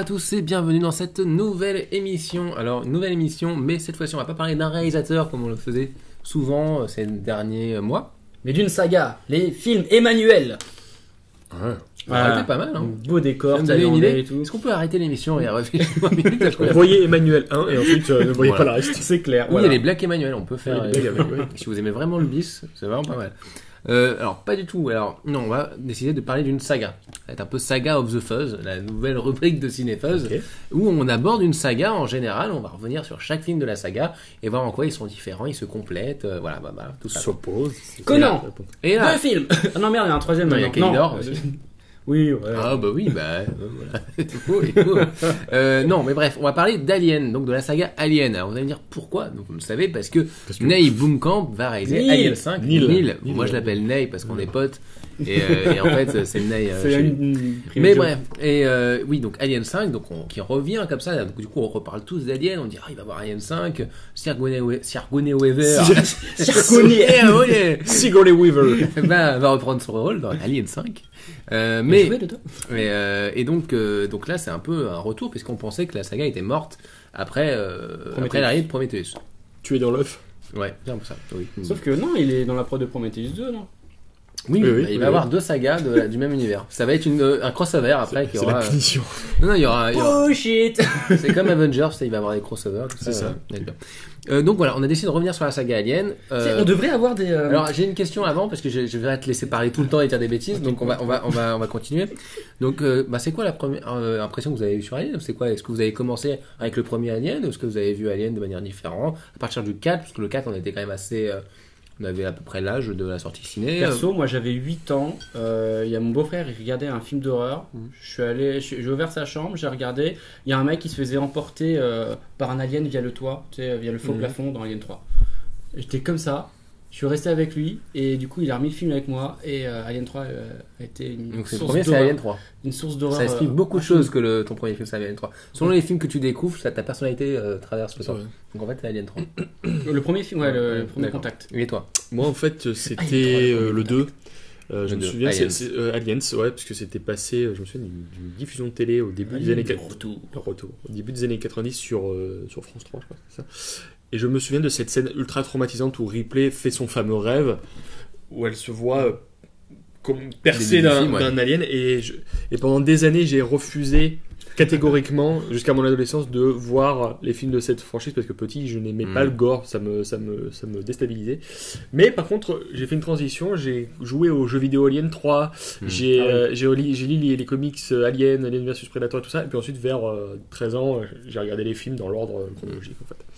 à tous et bienvenue dans cette nouvelle émission. Alors, nouvelle émission, mais cette fois-ci, on va pas parler d'un réalisateur comme on le faisait souvent ces derniers mois. Mais d'une saga, les films Emmanuel. C'était pas mal, hein. Beau décor, Vous avez une thaïlandais idée et tout. Est-ce qu'on peut arrêter l'émission et réfléchir 3 minutes Voyez Emmanuel 1 et ensuite ne voyez Voilà. pas le reste. C'est clair. Oui, il y a les Black Emmanuel, on peut faire. Oui, les Black Emmanuel. Si vous aimez vraiment le bis, c'est vraiment pas mal. Alors, pas du tout. Alors, non, on va décider de parler d'une saga. Ça va être un peu Saga of the Fuzz, la nouvelle rubrique de Cinefuzz, Ok. où on aborde une saga en général. On va revenir sur chaque film de la saga et voir en quoi ils sont différents, ils se complètent. Voilà, tout ça. S'oppose. Conan. Et là, Deux films. Ah non merde, il y a un troisième. Non, il y a maintenant. Kaylor aussi. Oui, ouais. Ah bah oui, voilà. C'est faux, il est faux. Non, mais bref, on va parler d'Alien, donc de la saga Alien. Alors vous allez me dire pourquoi? Donc vous le savez, parce que Neil Blomkamp va réaliser Neil. Alien 5. Neil. Moi je l'appelle Neil parce qu'on est potes. Et en fait c'est Neil. C'est chez lui. une Mais bref, et oui, donc Alien 5, donc qui revient comme ça. Donc, du coup, on reparle tous d'Alien. On dit, ah, il va voir Alien 5. Sigourney Weaver. Sigourney Weaver. va reprendre son rôle dans Alien 5. Mais Et donc là, c'est un peu un retour, puisqu'on pensait que la saga était morte après l'arrivée de Prometheus. Tu es dans l'œuf. Ouais, c'est un peu ça. Oui. sauf que non, il est dans la prod de Prometheus 2, non? Oui, Oui, il oui. va y avoir deux sagas du même univers. Ça va être un crossover après qui C'est aura. la punition. Non, il y aura. Oh shit. C'est comme Avengers, il va y avoir des crossovers, tout ça. C'est ça. Donc voilà, on a décidé de revenir sur la saga Alien. On devrait avoir des. Alors j'ai une question avant parce que je vais te laisser parler tout le temps et dire des bêtises, donc on va continuer. Donc c'est quoi la première impression que vous avez eue sur Alien? C'est quoi? Est-ce que vous avez commencé avec le premier Alien ou est-ce que vous avez vu Alien de manière différente à partir du 4? Parce que le 4 on était quand même assez on avait à peu près l'âge de la sortie ciné. Perso, moi j'avais 8 ans, il y a mon beau-frère, il regardait un film d'horreur. J'ai ouvert sa chambre, j'ai regardé, il y a un mec qui se faisait emporter par un alien via le toit, tu sais, via le faux plafond dans Alien 3. J'étais comme ça, je suis resté avec lui et du coup il a remis le film avec moi et Alien 3 a été une Donc c'est le source premier, c'est d'horreur. Alien 3. Une source d'horreur. Ça explique beaucoup de choses que ton premier film c'est Alien 3. Selon les films que tu découvres, ta personnalité traverse le temps. Ouais. Donc en fait c'est Alien 3. Le premier film, ouais, le premier D'accord. contact. Et toi? Moi, en fait, il y a c'était trois, le 2. Je Le me 2, souviens, Aliens. c'est Aliens, ouais, parce que c'était passé, je me souviens d'une diffusion de télé au début des années 90. Le retour. Au début des années 90 sur France 3, je crois, c'est ça. Et je me souviens de cette scène ultra traumatisante où Ripley fait son fameux rêve, où elle se voit comme percée Des films, d'un alien, et pendant des années, j'ai refusé catégoriquement, jusqu'à mon adolescence, de voir les films de cette franchise, parce que petit, je n'aimais pas le gore, ça me déstabilisait. Mais par contre, j'ai fait une transition, j'ai joué aux jeux vidéo Alien 3, j'ai lu les comics Alien, Alien vs Predator et tout ça, et puis ensuite, vers 13 ans, j'ai regardé les films dans l'ordre chronologique, en fait.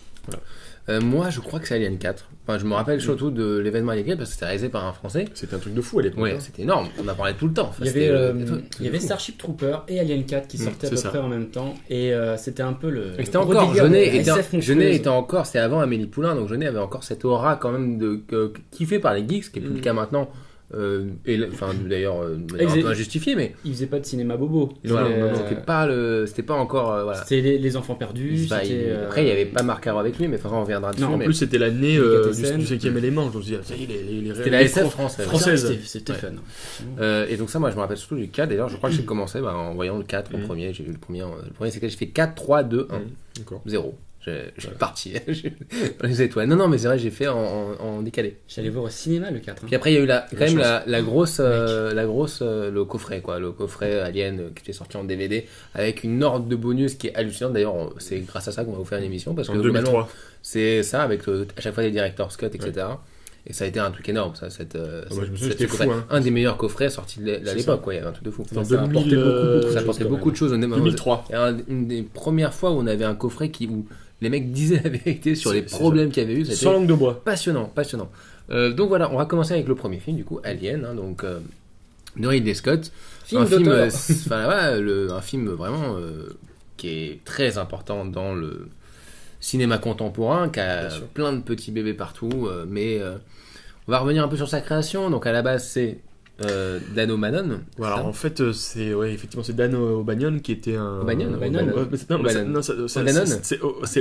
Moi, je crois que c'est Alien 4. Enfin, je me rappelle surtout de l'événement Alien 4 parce que c'était réalisé par un Français. C'était un truc de fou à l'époque. Ouais, hein. c'était énorme. On en parlait tout le temps. Enfin, Il y c'était, avait, fou. Starship Trooper et Alien 4 qui sortaient à peu c'est ça. près en même temps et c'était un peu le. Et c'était gros encore, délire de la SF Jeunet monstrueuse. était encore, c'était avant Amélie Poulain, donc Jeunet avait encore cette aura quand même kiffée par les geeks, ce qui est plus le cas maintenant. D'ailleurs, de manière un peu injustifiée, mais Il faisait pas de cinéma bobo. voilà, c'était pas encore, voilà. C'était les enfants perdus. Après, il y avait pas Marc Haro avec lui, mais on reviendra dessus. Non, en mais plus, c'était l'année Délicatessen. du 5e élément. Je me suis dit, ça y est, c'était la SF française. française. C'était Ouais. fun. Et donc ça, moi, je me rappelle surtout du 4. D'ailleurs, je crois que j'ai commencé en voyant le 4 en premier. J'ai vu le premier, c'est que j'ai fait 4, 3, 2, 1, D'accord. 0. Je suis parti dans les étoiles. Non, mais c'est vrai, j'ai fait en décalé. J'allais voir au cinéma le 4. Puis après, il y a eu la grosse, le coffret, quoi. Le coffret Alien qui était sorti en DVD avec une horde de bonus qui est hallucinante. D'ailleurs, c'est grâce à ça qu'on va vous faire une émission parce que En globalement, 2003. c'est ça avec à chaque fois des director's cut, etc. Et ça a été un truc énorme, ça. Moi, je me souviens, c'était coffret. fou, hein. Un des meilleurs coffrets sortis de C'est l'époque, ça. quoi. Il y avait un truc de fou. En Ça 2000, apportait beaucoup, Ça chose, apportait quand beaucoup même. de choses. 2003. Une des premières fois où on avait un coffret où les mecs disaient la vérité sur les C'est problèmes qu'il y avait eu. Sans langue de bois. Passionnant. Donc voilà, on va commencer avec le premier film, du coup, Alien, hein, donc de Ridley Scott. Film un film, d'auteur. un film vraiment qui est très important dans le cinéma contemporain, qui a Bien sûr. plein de petits bébés partout, mais on va revenir un peu sur sa création. Donc à la base, c'est Dan O'Bannon. Voilà, en fait, effectivement, c'est Dan O'Bannon qui était un. O'Bannon.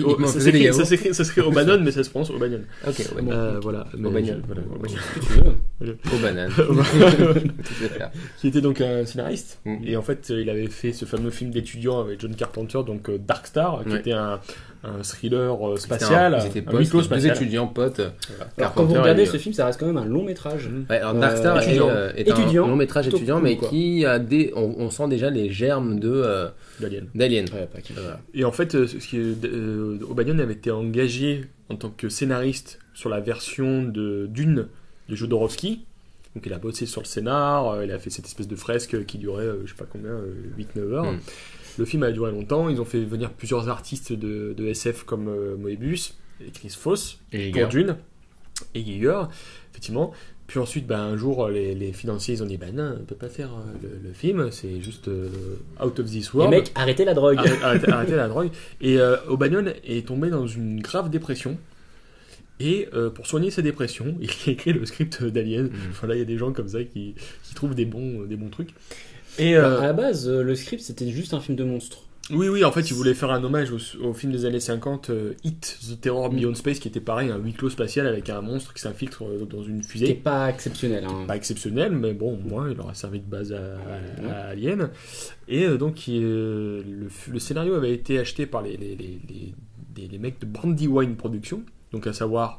Ça s'écrit O'Bannon, mais ça se prononce O'Bannon. Ok, O'Bannon. Voilà. O'Bannon. Voilà. Ce que tu veux. Aux bananes. Tout à fait. Qui était donc un scénariste. Mhm. Et en fait, il avait fait ce fameux film d'étudiant avec John Carpenter, donc Dark Star, qui Ouais. était un thriller spatial, Ils étaient un huis clos potes, deux spatial. étudiants potes. Alors, Carpenter, quand vous regardez il- ce film, ça reste quand même un long métrage. Ouais, alors Darkstar étudiant. est un Étudiant, long métrage plutôt étudiant, cool, mais quoi. qui a on sent déjà les germes d'Alien. d'Alien. Ouais, pas qu'il- Et en fait, O'Banion avait été engagé en tant que scénariste sur la version de Dune de Jodorowsky. Donc il a bossé sur le scénar, il a fait cette espèce de fresque qui durait, je sais pas combien, 8-9 heures. Mm. Le film a duré longtemps, ils ont fait venir plusieurs artistes de SF comme Moebius et Chris Foss Et pour Dune et Giger, effectivement. Puis ensuite, un jour, les financiers ils ont dit non, on peut pas faire le film, c'est juste out of this Les world. mecs, arrêtez la drogue. Arrêtez la drogue. Et O'Banion est tombé dans une grave dépression. Et pour soigner sa dépression, il a écrit le script d'Alien. Voilà, il y a des gens comme ça qui trouvent des bons trucs. Et À la base, le script c'était juste un film de monstre. oui, en fait, il voulait faire un hommage au film des années 50, It, The Terror Beyond Space, qui était pareil, un huis clos spatial avec un monstre qui s'infiltre dans une C'était fusée. pas exceptionnel. Hein. Pas exceptionnel, mais bon, au moins, il aura servi de base à Alien. Et donc, le scénario avait été acheté par les mecs de Brandywine Productions, donc à savoir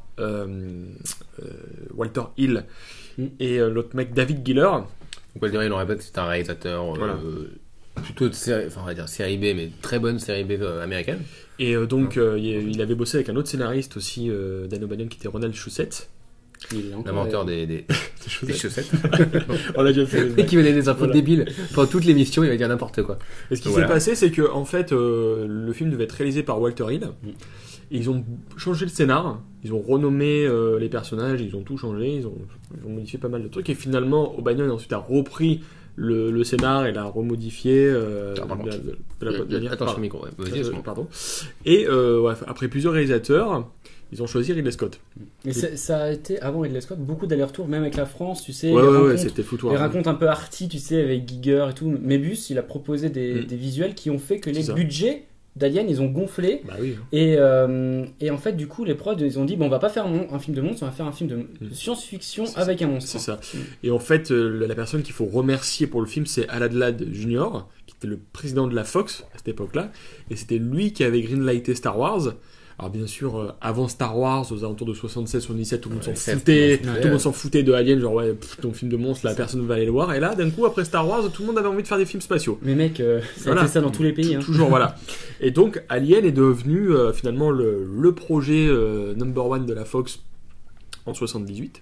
Walter Hill et l'autre mec David Giller. Donc, on va dire, il en répète, c'est un réalisateur Voilà. plutôt de série, enfin, on va dire série B, mais très bonne série B américaine. Et donc, il avait bossé avec un autre scénariste aussi, Dan O'Banion, qui était Ronald Shusett. Il est encore- L'inventeur des chaussettes. On l'a déjà fait. Et qui venait des infos Voilà. débiles. Pendant toute l'émission, il va dire n'importe quoi. Et ce qui Voilà. s'est passé, c'est que en fait, le film devait être réalisé par Walter Hill. Et ils ont changé le scénar, ils ont renommé les personnages, ils ont tout changé, ils ont modifié pas mal de trucs. Et finalement, O'Banion ensuite a repris le scénar et l'a remodifié. Pardon. de la bonne manière. Attention au micro. Ouais. Vas-y, excuse-moi. Pardon. Et après plusieurs réalisateurs, ils ont choisi Ridley Scott. Mais ça a été, avant Ridley Scott, beaucoup d'allers-retours, même avec la France, tu sais. Ouais, les ouais, rencontres- c'était foutoir. les racontes un peu arty, tu sais, avec Giger et tout. Mebus, il a proposé des visuels qui ont fait que les C'est ça. budgets d'Alien, ils ont gonflé. Bah oui. Et en fait, du coup, les prods, ils ont dit, bon, on va pas faire un film de monstre, on va faire un film de science-fiction C'est avec un monstre. C'est ça. Et en fait, la personne qu'il faut remercier pour le film, c'est Al Adlad Jr., qui était le président de la Fox à cette époque-là. Et c'était lui qui avait greenlighté Star Wars. Alors bien sûr, avant Star Wars, aux alentours de 76-77, tout le monde s'en SF, foutait. ouais. Tout le monde s'en foutait de Alien, genre ouais, ton film de monstre, là, personne ne va aller le voir. Et là, d'un coup, après Star Wars, tout le monde avait envie de faire des films spatiaux. Mais mec, ça Voilà. a été ça dans tous les pays. Hein. Toujours, voilà. Et donc, Alien est devenu finalement le projet number one de la Fox en 78.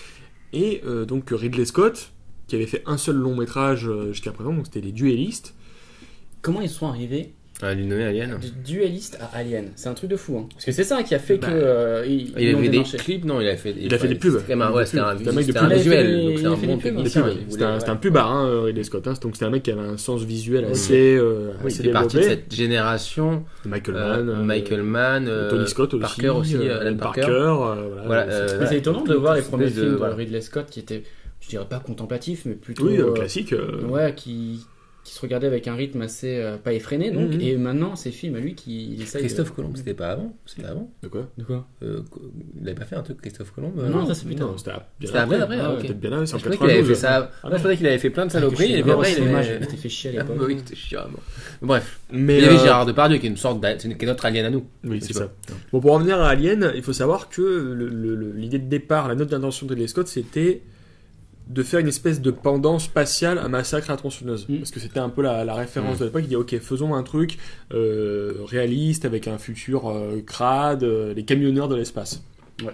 Et donc Ridley Scott, qui avait fait un seul long métrage jusqu'à présent, donc c'était Les Duellistes. Comment ils sont arrivés Ah, lui nommer Alien. de dueliste à Alien? C'est un truc de fou. Hein. Parce que c'est ça qui a fait Bah, que Il l'ont avait des démarché. clips, non, il a fait Il a fait des pubs. C'était un, ouais, c'était un, C'était un mec de c'était un pub. visuel, Il a fait donc des- c'est il a un fait bon des pubs, technicien. ouais. il C'était voulait- un pubard, hein, Ridley Scott. Hein. Donc c'était un mec qui avait un sens visuel assez, Oui, assez il fait partie de développé. cette génération. Michael Mann, Michael Mann, Tony Scott aussi, Parker aussi, Alan Parker. voilà. Mais c'est étonnant de voir les Cette premiers espèce de- films de voilà. Ridley Scott qui étaient, je dirais pas contemplatifs, mais plutôt Oui, classique. ouais, qui se regardaient avec un rythme assez pas effréné. Donc, Mhm. et maintenant, ces films à lui qui il essaye. Christophe Colomb, c'était pas avant? C'était avant? De quoi De quoi? Il avait pas fait un truc Christophe Colomb? Non, ça, c'est plus tard. Non, c'était bien C'était après, Ah, ok. peut-être bien après, c'est en Je croyais qu'il avait 92. fait ça. Ah, Moi, je pensais qu'il avait fait plein de saloperies, et puis après, il je avait. m'étais fait chier à Ah, bah l'époque. oui, c'était chiant. Bon. Bref. Mais Il y avait Gérard Depardieu qui est une sorte qui est notre alien à nous. Oui, c'est Tu vois. ça. Bon, pour revenir à Alien, il faut savoir que l'idée de départ, la note d'intention de Ridley Scott, c'était de faire une espèce de pendant spatial à Massacre à la tronçonneuse. Parce que c'était un peu la référence de l'époque. Il dit, ok, faisons un truc réaliste avec un futur crade, les camionneurs de l'espace. Ouais.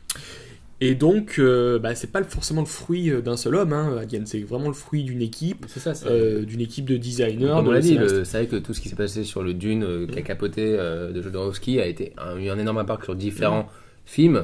Et donc, c'est pas forcément le fruit d'un seul homme, hein, Alien, c'est vraiment le fruit d'une équipe, C'est ça, c'est. d'une équipe de designers. Comme on de l'a dit, scénaristes. c'est vrai que tout ce qui s'est passé sur le Dune qui a capoté de Jodorowsky a eu un énorme impact sur différents films.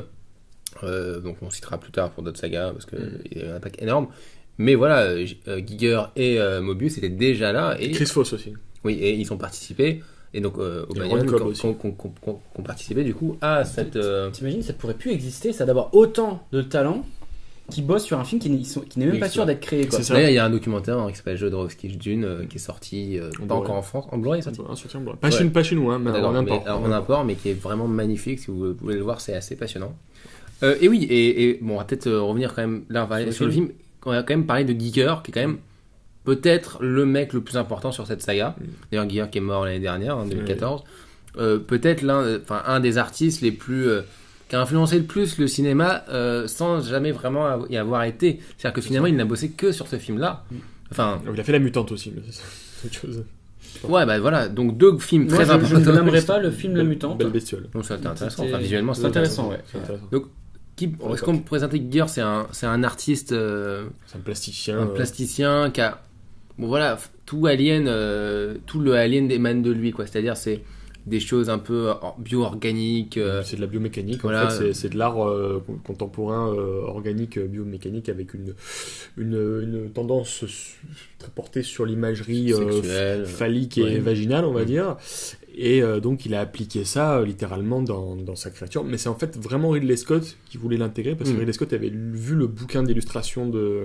Donc on citera plus tard pour d'autres sagas parce qu'il y a eu un impact énorme. Mais voilà, Giger et Mobius étaient déjà là. Et, Chris Foss aussi. oui, et ils ont participé. Et donc O'Banion Ron Cobb aussi. qui ont participé du coup à cette. T'imagines, ça pourrait plus exister, ça d'avoir autant de talents qui bossent sur un film qui n'est même Oui, pas c'est sûr ça. d'être créé. Quoi. C'est ça. D'ailleurs, il y a un documentaire qui s'appelle Jodorowsky's Dune qui est sorti pas Blu-ray. encore en France. En Blu-ray, il est sorti. Pas chez nous, hein, mais D'accord, en import. mais en import, mais qui est vraiment magnifique. Si vous voulez le voir, c'est assez passionnant. Et oui, et bon, on va peut-être revenir quand même là, on va aller sur le film. On va quand même parler de Giger, qui est quand même peut-être le mec le plus important sur cette saga. D'ailleurs, Giger qui est mort l'année dernière, en 2014. Peut-être un des artistes les plus qui a influencé le plus le cinéma sans jamais vraiment y avoir été. C'est-à-dire que finalement, il n'a bossé que sur ce film-là. Enfin, il a fait La Mutante aussi, mais c'est autre chose. Ouais, bah voilà, donc 2 films très importants. Je ne nommerai pas le film La Mutante. Belle bestiole. Donc ça, c'était intéressant. Enfin, visuellement, c'est intéressant, ouais. Donc, est-ce qu'on peut présenter Giger? C'est un artiste. C'est un plasticien. Un plasticien qui a. Bon, voilà, tout Alien, tout le Alien émane de lui, quoi. C'est-à-dire, c'est des choses un peu bio-organiques. C'est de la biomécanique, voilà. En fait, c'est de l'art contemporain organique, biomécanique, avec une tendance très portée sur l'imagerie phallique et vaginale, on va dire. Et donc il a appliqué ça littéralement dans sa créature, mais c'est en fait vraiment Ridley Scott qui voulait l'intégrer, parce que Ridley Scott avait vu le bouquin d'illustration de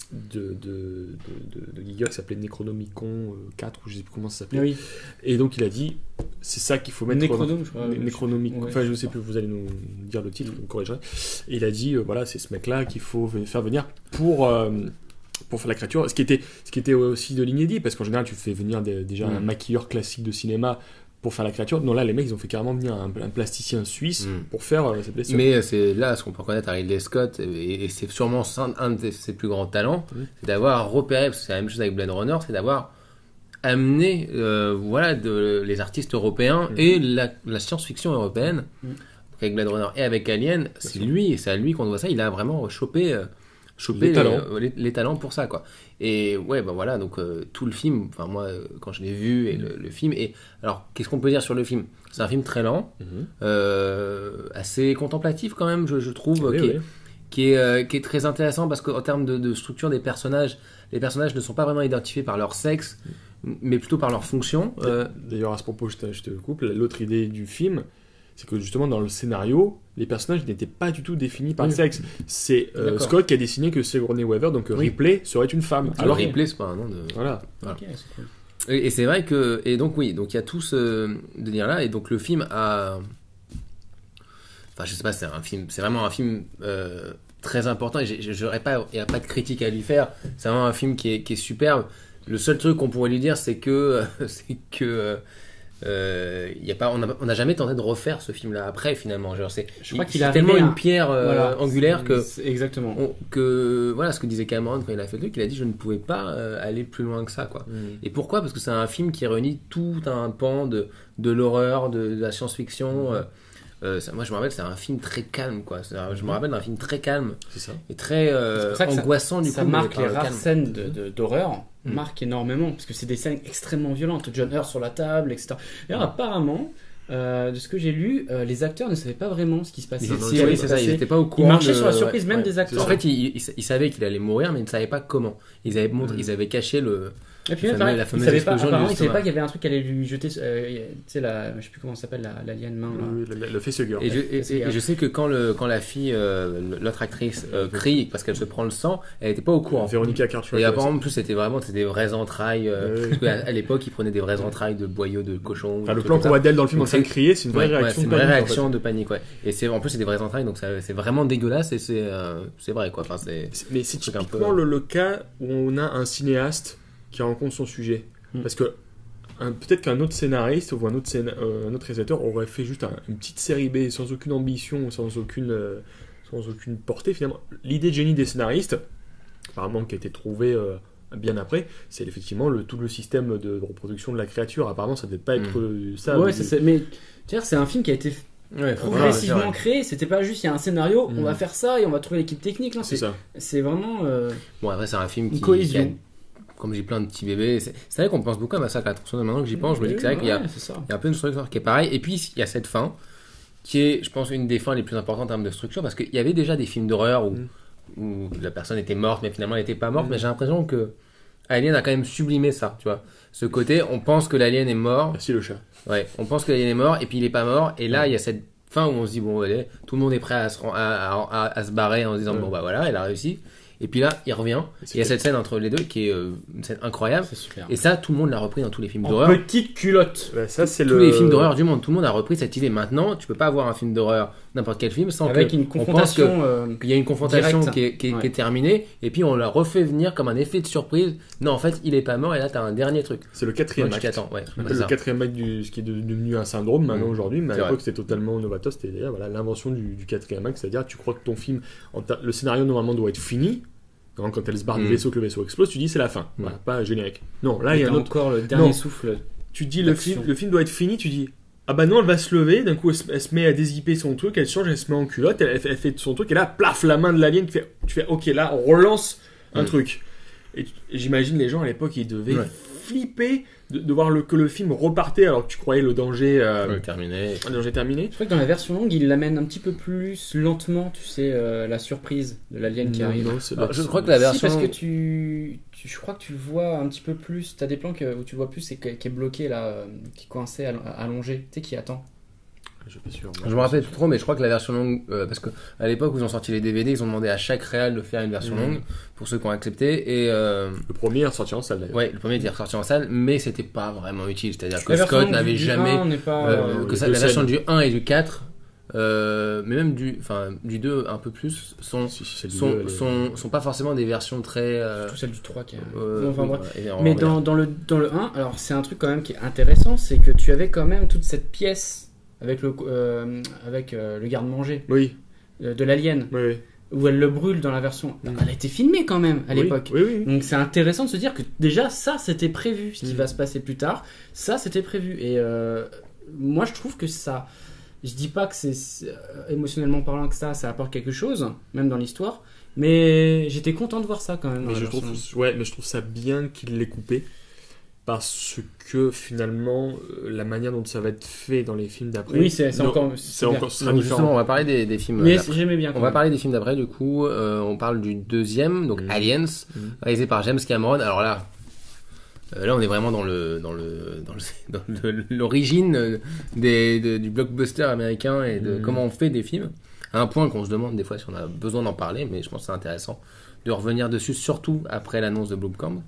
Giger qui s'appelait Necronomicon 4, ou je sais plus comment ça s'appelait. Oui. Et donc il a dit c'est ça qu'il faut mettre. Necronome, je crois. Necronomicon, ouais. Enfin je sais plus, vous allez nous dire le titre, vous me corrigerez. Et il a dit voilà, c'est ce mec là qu'il faut faire venir pour faire la créature, ce qui était aussi de l'inédit, parce qu'en général tu fais venir déjà un maquilleur classique de cinéma pour faire la créature. Non, là les mecs ils ont fait carrément venir un plasticien suisse pour faire cette blessure. Mais c'est là ce qu'on peut reconnaître à Ridley Scott, et c'est sûrement un de ses plus grands talents, c'est d'avoir repéré, parce que c'est la même chose avec Blade Runner, c'est d'avoir amené les artistes européens et la science-fiction européenne. Avec Blade Runner et avec Alien, c'est à lui qu'on doit ça. Il a vraiment chopé les talents pour ça, quoi. Et ouais, ben voilà, donc tout le film, enfin moi quand je l'ai vu, et le film, et alors qu'est-ce qu'on peut dire sur le film? C'est un film très lent, assez contemplatif quand même, je trouve, qui est très intéressant, parce qu'en termes de structure des personnages, les personnages ne sont pas vraiment identifiés par leur sexe, mais plutôt par leur fonction. D'ailleurs, à ce propos, je te coupe, l'autre idée du film, c'est que justement dans le scénario, les personnages n'étaient pas du tout définis par le sexe. C'est Scott qui a dessiné que Sigourney Weaver, donc Ripley, serait une femme. Alors Ripley, c'est pas un nom de... Voilà. Okay, c'est cool. Et c'est vrai que... Et donc oui, donc il y a tout ce délire-là, et donc le film a... Enfin, je sais pas, c'est vraiment un film très important, et il n'y a pas de critique à lui faire. C'est vraiment un film qui est superbe. Le seul truc qu'on pourrait lui dire, c'est que... on n'a jamais tenté de refaire ce film-là après, finalement. Genre, je crois qu'il a tellement une pierre angulaire que exactement. Voilà ce que disait Cameron quand il a fait le truc. Il a dit je ne pouvais pas aller plus loin que ça, quoi. Et pourquoi? Parce que c'est un film qui réunit tout un pan de l'horreur, de la science-fiction. Moi je me rappelle, c'est un film très calme, quoi. Je me rappelle d'un film très calme, c'est ça. Et très angoissant, du coup. Ça marque les rares scènes d'horreur. Marque énormément, parce que c'est des scènes extrêmement violentes. John Hurt sur la table, etc. D'ailleurs, apparemment, de ce que j'ai lu, les acteurs ne savaient pas vraiment ce qui se passait. Oui, c'est ça, ils n'étaient pas au courant. Ils marchaient sur la surprise même des acteurs. En fait, ils savaient qu'il allait mourir, mais ils ne savaient pas comment. Ils avaient caché le... Et puis même, la fameuse explosion. Apparemment, il savait pas qu'il y avait un truc qui allait lui jeter, tu sais, je sais plus comment ça s'appelle, l'alien main. Le facehugger. Et je sais que quand la fille, l'autre actrice, crie parce qu'elle se prend le sang, elle n'était pas au courant. Véronica Cartwright. Et apparemment, en plus, c'était des vraies entrailles. À l'époque, ils prenaient des vraies entrailles de boyaux de cochon. Enfin, le plan qu'on voit d'elle dans le film en train de crier, c'est une vraie réaction. C'est une vraie réaction de panique, ouais. Et en plus, c'est des vraies entrailles, donc c'est vraiment dégueulasse, et c'est vrai, quoi. Enfin, mais c'est typiquement le cas où on a un cinéaste qui rencontre son sujet. Parce que peut-être qu'un autre scénariste ou un autre réalisateur aurait fait juste une petite série B sans aucune ambition, sans aucune portée, finalement. L'idée de génie des scénaristes, apparemment qui a été trouvée bien après, c'est effectivement tout le système de reproduction de la créature. Apparemment, ça ne devait pas être ça. Ouais, mais c'est un film qui a été progressivement créé. C'était pas juste il y a un scénario, on va faire ça et on va trouver l'équipe technique. Non, c'est ça. C'est vraiment. Bon, après, c'est un film qui cohésion. Comme j'ai plein de petits bébés, c'est vrai qu'on pense beaucoup à Massacre à la tronçonneuse. Maintenant que j'y pense, je me dis que c'est vrai qu'il y a un peu une structure qui est pareille. Et puis il y a cette fin qui est, je pense, une des fins les plus importantes en termes de structure, parce qu'il y avait déjà des films d'horreur où la personne était morte, mais finalement elle n'était pas morte. Mais j'ai l'impression que Alien a quand même sublimé ça, tu vois. Ce côté, on pense que l'alien est mort. Merci le chat. Ouais, on pense que l'alien est mort et puis il est pas mort. Et là, il y a cette fin où on se dit bon, allez, tout le monde est prêt à se barrer en se disant bon bah voilà, elle a réussi. Et puis là, il revient. Il y a cette scène entre les deux qui est une scène incroyable. C'est super. Et ça, tout le monde l'a repris dans tous les films En d'horreur. petite culotte. Ouais, ça, c'est Tous les films d'horreur du monde, tout le monde a repris cette idée. Maintenant, tu peux pas avoir un film d'horreur, n'importe quel film, sans Avec que une on pense confrontation. qu'il y a une confrontation Direct. qui est Ouais. terminée, et puis on la refait venir comme un effet de surprise. Non, en fait, il est pas mort, et là, t'as un dernier truc. C'est le Ouais, quatrième tu acte. t'attends, ouais. On c'est appelle ça. le quatrième acte ce qui est devenu un syndrome maintenant aujourd'hui, mais à C'est l'époque vrai. c'était totalement novateur, c'était d'ailleurs voilà, l'invention du quatrième acte, c'est-à-dire tu crois que ton film, le scénario normalement doit être fini, quand elle se barre du vaisseau, que le vaisseau explose, tu dis c'est la fin, voilà, pas générique. Non, là il y a un autre, encore le dernier Non. souffle. tu dis d'action. le film doit être fini, tu dis ah bah non, elle va se lever, d'un coup elle se met à dézipper son truc, elle change, elle se met en culotte, elle fait son truc, et là, plaf, la main de l'alien, tu fais ok, là on relance un truc. Et j'imagine les gens à l'époque, ils devaient flipper de voir que le film repartait alors que tu croyais le danger, Terminé. le danger terminé. Je crois que dans la version longue, il l'amène un petit peu plus lentement, tu sais, la surprise de l'alien qui arrive. Non, c'est Alors, je crois que la version. Si, parce que je crois que tu le vois un petit peu plus. T'as des plans où tu le vois plus, c'est qui est bloqué là, qui est coincé, allongé, tu sais, qui attend. Je suis pas sûr. Je me rappelle plus trop, mais je crois que la version longue, parce que à l'époque où ils ont sorti les DVD, ils ont demandé à chaque réal de faire une version longue pour ceux qui ont accepté. Et Le premier est sorti en salle d'ailleurs. ouais, le premier était ressorti en salle, mais c'était pas vraiment utile. C'est-à-dire que La version Scott longue n'avait du jamais 1 n'est pas, que les ça, deux la version scènes. du 1 et du 4, mais même du 2 un peu plus, sont pas forcément des versions très. tout celle du 3 qui est. Enfin, bref. ouais, Mais dans le 1, alors c'est un truc quand même qui est intéressant, c'est que tu avais quand même toute cette pièce avec le garde-manger Oui, de l'alien, oui. où elle le brûle dans la version. Elle a été filmée quand même à l'époque. Oui, oui. Donc c'est intéressant de se dire que déjà ça c'était prévu, ce qui va se passer plus tard, ça c'était prévu. Et moi je trouve que ça, je dis pas que c'est émotionnellement parlant que ça apporte quelque chose, même dans l'histoire, mais j'étais content de voir ça quand même. Mais je trouve ça bien qu'il l'ait coupé. Parce que finalement, la manière dont ça va être fait dans les films d'après, Oui, c'est encore. ce sera Donc, justement, différent. on va parler des films. Mais d'après. j'aimais bien. On va parler des films d'après, du coup, on parle du deuxième, donc Aliens, réalisé par James Cameron. Alors là, on est vraiment dans l'origine du blockbuster américain et de comment on fait des films. À un point qu'on se demande des fois si on a besoin d'en parler, mais je pense que c'est intéressant de revenir dessus, surtout après l'annonce de Blomkamp.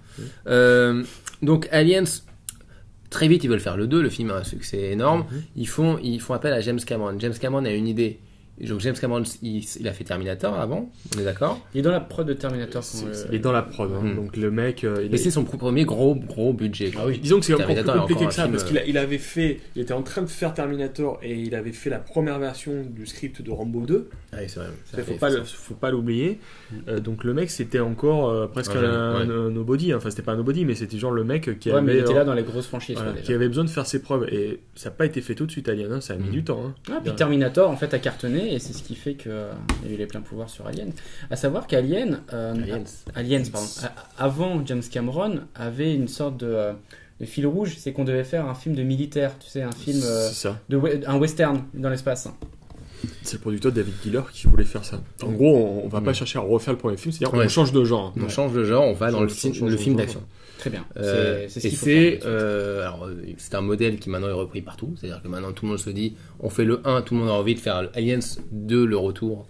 Donc Aliens, très vite ils veulent faire le 2, le film a un succès énorme. Ils font appel à James Cameron. James Cameron a une idée. Donc James Cameron, il a fait Terminator avant, on est d'accord. Il est dans la prod de Terminator. Il est dans la prod, donc le mec. Mais c'est son premier gros budget. Ah oui, disons que c'est encore plus Terminator est compliqué encore que ça, un film, parce il était en train de faire Terminator et il avait fait la première version du script de Rambo 2. Ouais, c'est vrai. Faut pas l'oublier. Donc le mec, c'était encore presque un nobody. Enfin, c'était pas un nobody, mais c'était genre le mec qui mais il avait. était là dans les grosses franchises. Voilà, déjà. qui avait besoin de faire ses preuves. Et ça n'a pas été fait tout de suite, Alien, ça a mis du temps. Puis Terminator en fait a cartonné et c'est ce qui fait qu'il y a eu les pleins pouvoirs sur Alien. À savoir qu'Alien, Aliens, pardon, avant James Cameron avait une sorte de fil rouge, c'est qu'on devait faire un film de militaire, tu sais, un film C'est ça. un western dans l'espace. C'est le producteur David Giller qui voulait faire ça. En gros, on va pas chercher à refaire le premier film, c'est-à-dire qu'on change de genre. On change de genre, on va dans le film d'action. Très bien. C'est ce qu'il faut faire. alors c'est un modèle qui maintenant est repris partout, c'est-à-dire que maintenant tout le monde se dit on fait le 1, tout le monde a envie de faire Aliens 2 le retour,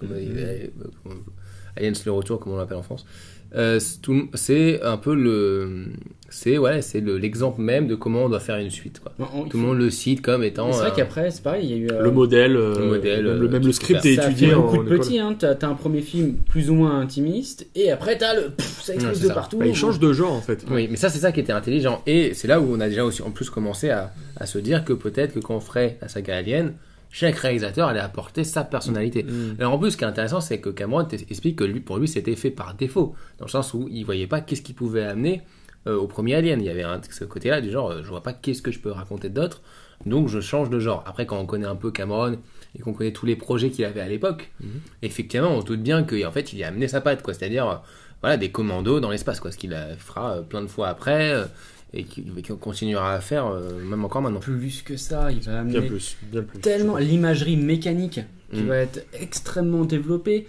Aliens le retour comme on l'appelle en France. C'est un peu l'exemple même de comment on doit faire une suite, quoi. Tout le monde le cite comme étant. C'est vrai qu'après c'est pareil, il y a eu le modèle, même le script est ça étudié fait en beaucoup de école. petits, hein. T'as un premier film plus ou moins intimiste et après t'as ça explose c'est de ça. partout. Il change de genre en fait. Oui, mais ça c'est ça qui était intelligent, et c'est là où on a déjà aussi en plus commencé à se dire que peut-être que quand on ferait la saga Alien, chaque réalisateur allait apporter sa personnalité. Alors en plus, ce qui est intéressant, c'est que Cameron explique que pour lui, c'était fait par défaut, dans le sens où il voyait pas qu'est-ce qu'il pouvait amener au premier Alien. Il y avait ce côté-là du genre, je vois pas qu'est-ce que je peux raconter d'autre, donc je change de genre. Après, quand on connaît un peu Cameron et qu'on connaît tous les projets qu'il avait à l'époque, effectivement, on se doute bien qu'en fait, il y a amené sa patte, quoi. C'est-à-dire, des commandos dans l'espace, quoi, ce qu'il fera plein de fois après. Et qu'il continuera à faire même encore maintenant. Plus que ça, il va amener Bien plus. tellement l'imagerie mécanique qui va être extrêmement développée.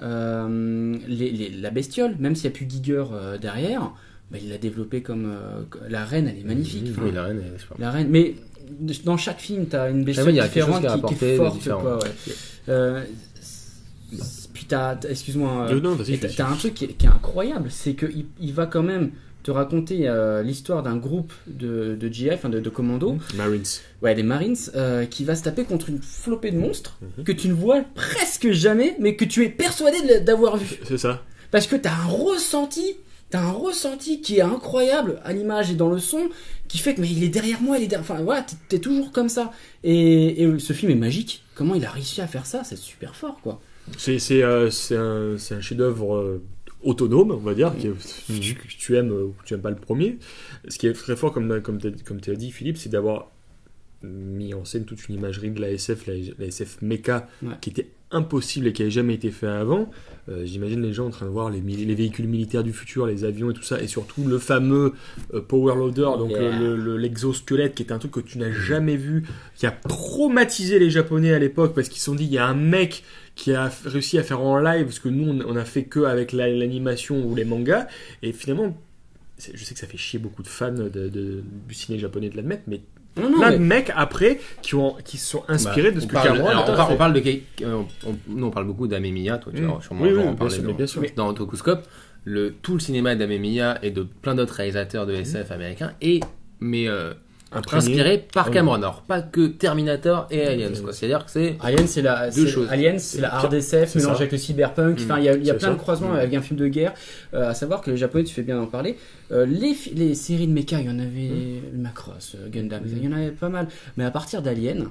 La bestiole, même s'il n'y a plus Giger derrière, il l'a développée comme la reine, elle est magnifique. Oui, la reine, elle est super. La reine, mais dans chaque film, tu as une bestiole il y a quelque chose différente qui qui est est forte. différent. Quoi, ouais. Puis excuse-moi, Non, vas-y, t'as un truc qui est incroyable, c'est qu'il va quand même te raconter l'histoire d'un groupe de GI, enfin de commandos. Marines. Ouais, des Marines, qui va se taper contre une flopée de monstres que tu ne vois presque jamais, mais que tu es persuadé d'avoir vu. C'est ça. Parce que t'as un ressenti qui est incroyable à l'image et dans le son, qui fait que mais il est derrière moi, enfin voilà, t'es toujours comme ça. Et ce film est magique. Comment il a réussi à faire ça, c'est super fort, quoi. C'est un chef-d'œuvre autonome, on va dire, que tu aimes ou tu n'aimes pas le premier. Ce qui est très fort, comme tu as dit, Philippe, c'est d'avoir mis en scène toute une imagerie de la SF mecha, qui était impossible et qui n'avait jamais été fait avant. J'imagine les gens en train de voir les véhicules militaires du futur, les avions et tout ça, et surtout le fameux Power Loader, donc l'exosquelette, qui est un truc que tu n'as jamais vu, qui a traumatisé les Japonais à l'époque, parce qu'ils se sont dit, il y a un mec qui a réussi à faire en live, parce que nous on a fait que avec l'animation ou les mangas, et finalement je sais que ça fait chier beaucoup de fans du ciné japonais de l'admettre, mais plein de mecs après qui se sont inspirés de ce que Cameron on parle de nous on parle beaucoup d'Amemiya, toi tu vas sûrement en parler bien sûr. Dans Otokoscope, tout le cinéma d'Amemiya et de plein d'autres réalisateurs de SF américains est inspiré par Cameron. Alors pas que Terminator et Aliens, quoi. C'est-à-dire que c'est deux choses. Aliens, c'est la hard SF mélangée avec le cyberpunk. Enfin, il y a plein de croisements avec un film de guerre. À savoir que les Japonais, tu fais bien d'en parler. Les séries de mecha, il y en avait Macross, Gundam, il y en avait pas mal. Mais à partir d'Aliens,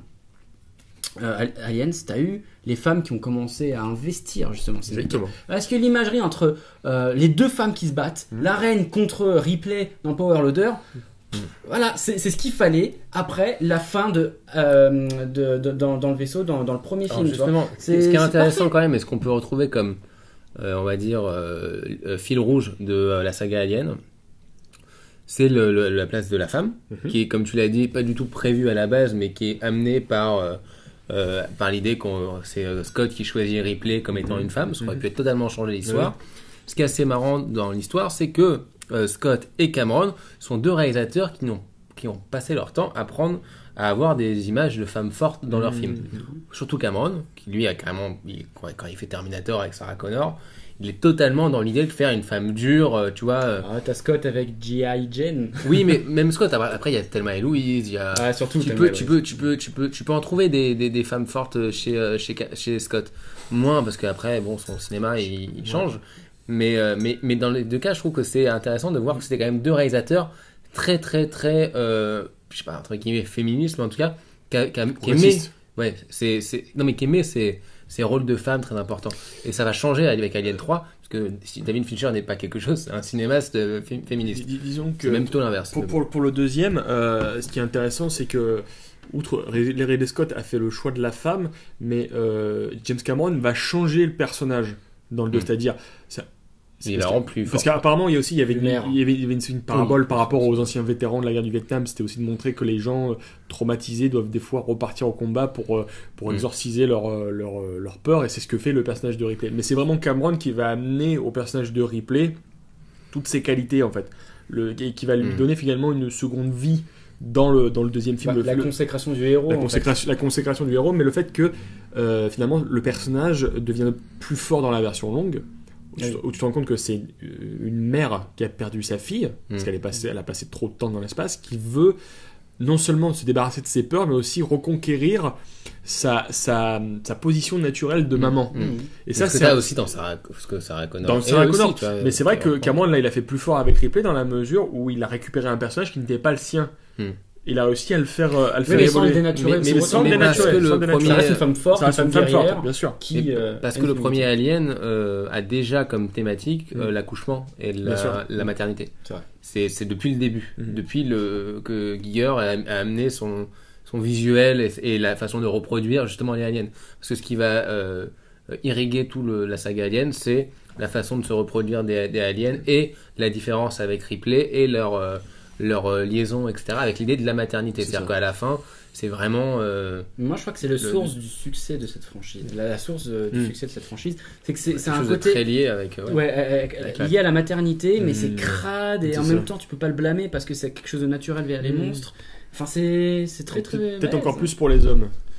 t'as eu les femmes qui ont commencé à investir justement. Exactement. Parce que l'imagerie entre les deux femmes qui se battent, la reine contre Ripley dans Power Loader. Voilà, c'est ce qu'il fallait après la fin dans le vaisseau, dans le premier film. Justement, ce qui est intéressant quand même, et ce qu'on peut retrouver comme, on va dire, fil rouge de la saga Alien, c'est la place de la femme, qui est, comme tu l'as dit, pas du tout prévue à la base, mais qui est amenée par l'idée que c'est Scott qui choisit Ripley comme étant une femme. Ça aurait pu être totalement changé l'histoire. Ce qui est assez marrant dans l'histoire, c'est que Scott et Cameron sont deux réalisateurs qui ont passé leur temps à avoir des images de femmes fortes dans leurs films. Surtout Cameron, qui lui a carrément, quand il fait Terminator avec Sarah Connor, il est totalement dans l'idée de faire une femme dure, tu vois. T'as Scott avec G.I. Jane. Oui, mais même Scott, après il y a Thelma et Louise, il y a. Surtout tu peux en trouver des femmes fortes chez Scott. Moins parce qu'après, bon, son cinéma il change. Mais dans les deux cas, je trouve que c'est intéressant de voir que c'était quand même deux réalisateurs très très très je sais pas, entre guillemets féministes, mais en tout cas qui aimaient ces rôles de femmes très importants. Et ça va changer avec Alien 3, parce que si David Fincher n'est pas quelque chose, c'est un cinéaste féministe. Disons que c'est même plutôt l'inverse. Pour le deuxième, ce qui est intéressant, c'est que outre Ridley Scott a fait le choix de la femme, mais James Cameron va changer le personnage dans le 2, c'est-à-dire il la rend plus fort. Parce qu'apparemment, il y avait une parabole par rapport aux anciens vétérans de la guerre du Vietnam. C'était aussi de montrer que les gens traumatisés doivent des fois repartir au combat pour exorciser leur peur. Et c'est ce que fait le personnage de Ripley. Mais c'est vraiment Cameron qui va amener au personnage de Ripley toutes ses qualités, en fait. Et qui va lui donner finalement une seconde vie dans le deuxième film. La consécration du héros. La consécration du héros, mais le fait que finalement le personnage devient plus fort dans la version longue. Où tu te rends compte que c'est une mère qui a perdu sa fille, parce qu'elle a passé trop de temps dans l'espace, qui veut non seulement se débarrasser de ses peurs, mais aussi reconquérir sa position naturelle de maman. Et ça, c'est aussi dans Sarah Connor. Dans Sarah Connor. Mais c'est vrai que Cameron, là, il a fait plus fort avec Ripley dans la mesure où il a récupéré un personnage qui n'était pas le sien. Il a réussi à le faire évoluer. Mais sans le dénaturer. Ça reste une femme forte, une femme guerrière, bien sûr. Parce que le premier Alien a déjà comme thématique l'accouchement et la maternité. C'est depuis le début, depuis que Giger a amené son visuel et la façon de reproduire justement les aliens. Parce que ce qui va irriguer la saga Alien, c'est la façon de se reproduire des aliens et la différence avec Ripley et leur liaison, etc., avec l'idée de la maternité. C'est-à-dire qu'à la fin, c'est vraiment... Moi, je crois que c'est la source du succès de cette franchise. La source du succès de cette franchise, c'est que c'est un côté... très lié avec... lié à la maternité, mais c'est crade, et en même temps, tu peux pas le blâmer, parce que c'est quelque chose de naturel vers les monstres. Enfin, c'est très... Peut-être encore plus pour les hommes.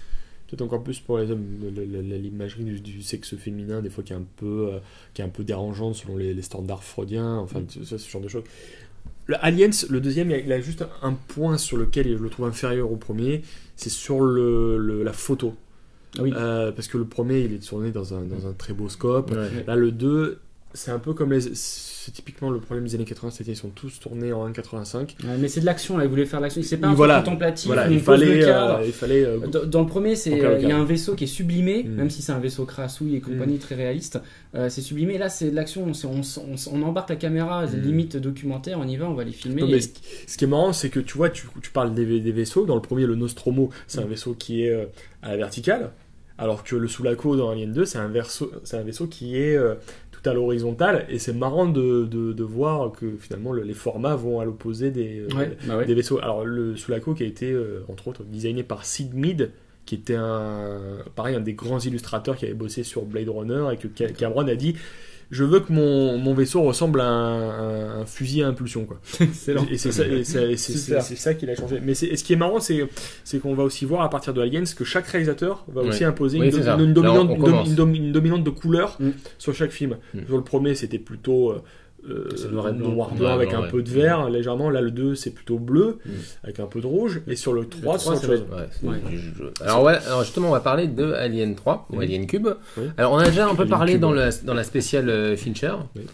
peut-être encore plus pour les hommes, l'imagerie du sexe féminin, des fois qui est un peu dérangeante selon les standards freudiens, enfin, ça, ce genre de choses. Le Aliens, le deuxième, il a juste un point sur lequel je le trouve inférieur au premier, c'est sur la photo. Oui. Parce que le premier, il est tourné dans un très beau scope. Ouais. Là, le 2, c'est un peu comme c'est typiquement le problème des années 80, c'était qu'ils sont tous tournés en 1.85. Ouais, mais c'est de l'action, là, il voulait faire de l'action. C'est pas un Voilà. truc contemplatif. Voilà, où il on pose le fallait, cadre. Dans le premier, remplir le il y a cadre. un vaisseau qui est sublimé, Mm. même si c'est un vaisseau crassouille et compagnie très réaliste. C'est sublimé. Là, c'est de l'action. On embarque la caméra, limite documentaire. On y va, on va les filmer. Non, mais ce qui est marrant, c'est que tu vois, tu parles des vaisseaux. Dans le premier, le Nostromo, c'est un vaisseau qui est à la verticale, alors que le Sulaco dans Alien 2, c'est un vaisseau qui est tout à l'horizontale. Et c'est marrant de voir que finalement les formats vont à l'opposé des des vaisseaux. Alors le Sulaco qui a été entre autres designé par Sid Mead, qui était un des grands illustrateurs qui avait bossé sur Blade Runner, et que Cameron a dit: je veux que mon vaisseau ressemble à un fusil à impulsion, quoi. Excellent. Et c'est ça qu'il a changé. Mais ce qui est marrant, c'est qu'on va aussi voir à partir de Aliens que chaque réalisateur va aussi imposer une dominante de couleur sur chaque film. Sur le premier, c'était plutôt noir-blanc avec un peu de vert légèrement. Là, le 2, c'est plutôt bleu avec un peu de rouge. Et sur le 3, c'est autre chose. Alors justement, on va parler de Alien 3 ou Alien Cube. Alors on a déjà un peu parlé Cube, dans la spéciale Fincher.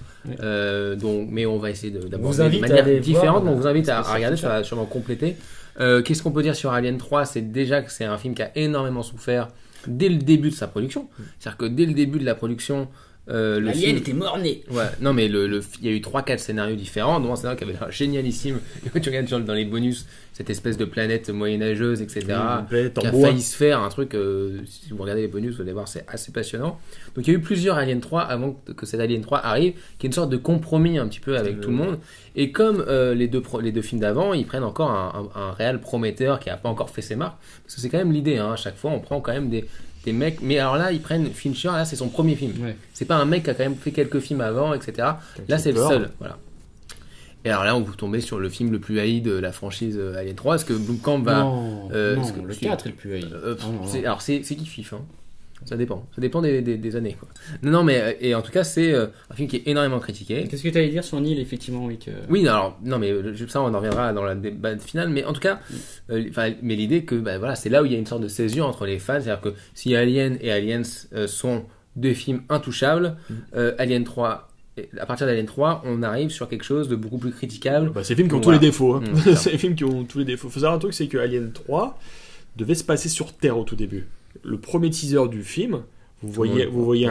Mais on va essayer d'aborder de à manière aller différente. voir, On vous invite à regarder, ça va sûrement compléter. Qu'est-ce qu'on peut dire sur Alien 3? C'est déjà que c'est un film qui a énormément souffert dès le début de sa production. C'est-à-dire que dès le début de la production, L'alien était mort-né. Ouais, non mais il y a eu 3-4 scénarios différents, dont un scénario qui avait l'air génialissime. Quand tu regardes dans les bonus, cette espèce de planète moyenâgeuse, etc., qui a failli se faire un truc, si vous regardez les bonus, vous allez voir, c'est assez passionnant. Donc il y a eu plusieurs Alien 3 avant que cet Alien 3 arrive, qui est une sorte de compromis un petit peu avec tout le monde. Et comme les deux films d'avant, ils prennent encore un réel prometteur qui n'a pas encore fait ses marques, parce que c'est quand même l'idée, hein, à chaque fois on prend quand même des mecs, mais alors là ils prennent Fincher, là c'est son premier film, c'est pas un mec qui a quand même fait quelques films avant, etc. Là c'est le seul, voilà. Et alors là on vous tombez sur le film le plus haï de la franchise Alien 3, est-ce que Blomkamp va... Non, le 4 est le plus haï. Alors c'est kiff-kiff, hein. Ça dépend des années, quoi. Non mais et en tout cas c'est un film qui est énormément critiqué. Qu'est-ce que tu allais dire sur Neil, effectivement, oui, Oui, alors non mais ça on en reviendra dans la débat finale, mais en tout cas mais l'idée que voilà, c'est là où il y a une sorte de césure entre les fans, c'est-à-dire que si Alien et Aliens sont deux films intouchables, Alien 3, à partir d'Alien 3, on arrive sur quelque chose de beaucoup plus critiquable. C'est des films qui ont tous les défauts, hein. C'est des films qui ont tous les défauts. Faut savoir un truc, c'est que Alien 3 devait se passer sur Terre au tout début. Le premier teaser du film, vous voyez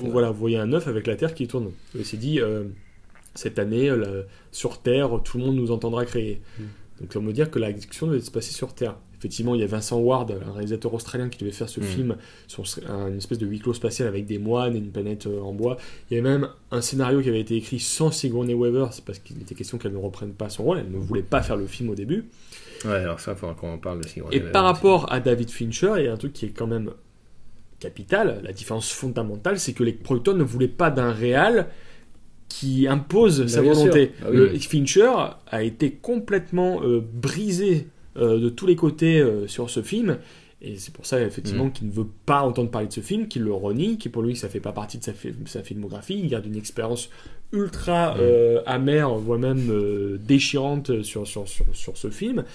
un œuf avec la Terre qui tourne. Et c'est dit, cette année, sur Terre, tout le monde nous entendra créer. Donc ça veut dire que l'action devait se passer sur Terre. Effectivement, il y a Vincent Ward, un réalisateur australien, qui devait faire ce film sur une espèce de huis clos spatial avec des moines et une planète en bois. Il y avait même un scénario qui avait été écrit sans Sigourney Weaver, c'est parce qu'il était question qu'elle ne reprenne pas son rôle, elle ne voulait pas faire le film au début. Ouais, alors ça, il faudra qu'on en parle de Sigourney Weaver. Et par rapport à David Fincher, il y a un truc qui est quand même capital, la différence fondamentale, c'est que les producteurs ne voulaient pas d'un réal qui impose sa volonté. Fincher a été complètement brisé de tous les côtés sur ce film, et c'est pour ça effectivement qu'il ne veut pas entendre parler de ce film, qu'il le renie, qui pour lui ça fait pas partie de sa filmographie. Il garde une expérience ultra amère, voire même déchirante sur ce film,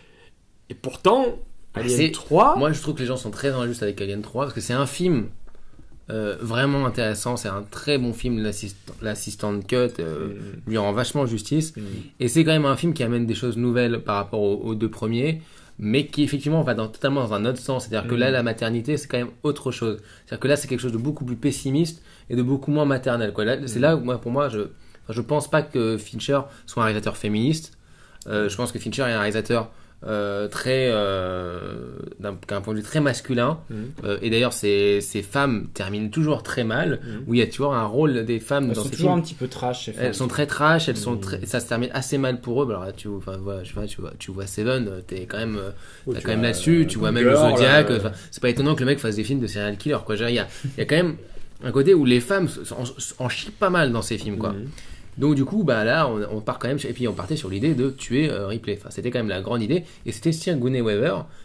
et pourtant Alien 3... Moi je trouve que les gens sont très injustes avec Alien 3 parce que c'est un film vraiment intéressant, c'est un très bon film. L'assistant cut lui rend vachement justice, et c'est quand même un film qui amène des choses nouvelles par rapport aux deux premiers, mais qui effectivement va totalement dans un autre sens. C'est-à-dire que là la maternité c'est quand même autre chose, c'est-à-dire que là c'est quelque chose de beaucoup plus pessimiste et de beaucoup moins maternel, quoi. Là, c'est là où pour moi je pense pas que Fincher soit un réalisateur féministe. Je pense que Fincher est un réalisateur d'un point de vue très masculin, et d'ailleurs ces femmes terminent toujours très mal, où il y a toujours un rôle des femmes elles dans sont ces toujours films. un petit peu trash, elles sont très trash, ça se termine assez mal pour eux. Alors là, tu vois Seven, t'es quand même t'as quand même là-dessus, tu vois même le Zodiac, c'est pas étonnant que le mec fasse des films de serial killer, quoi. Il y a quand même un côté où les femmes en chient pas mal dans ces films, quoi. Donc du coup, là, on part quand même, et puis on partait sur l'idée de tuer Ripley. Enfin, c'était quand même la grande idée, et c'était Sigourney Weaver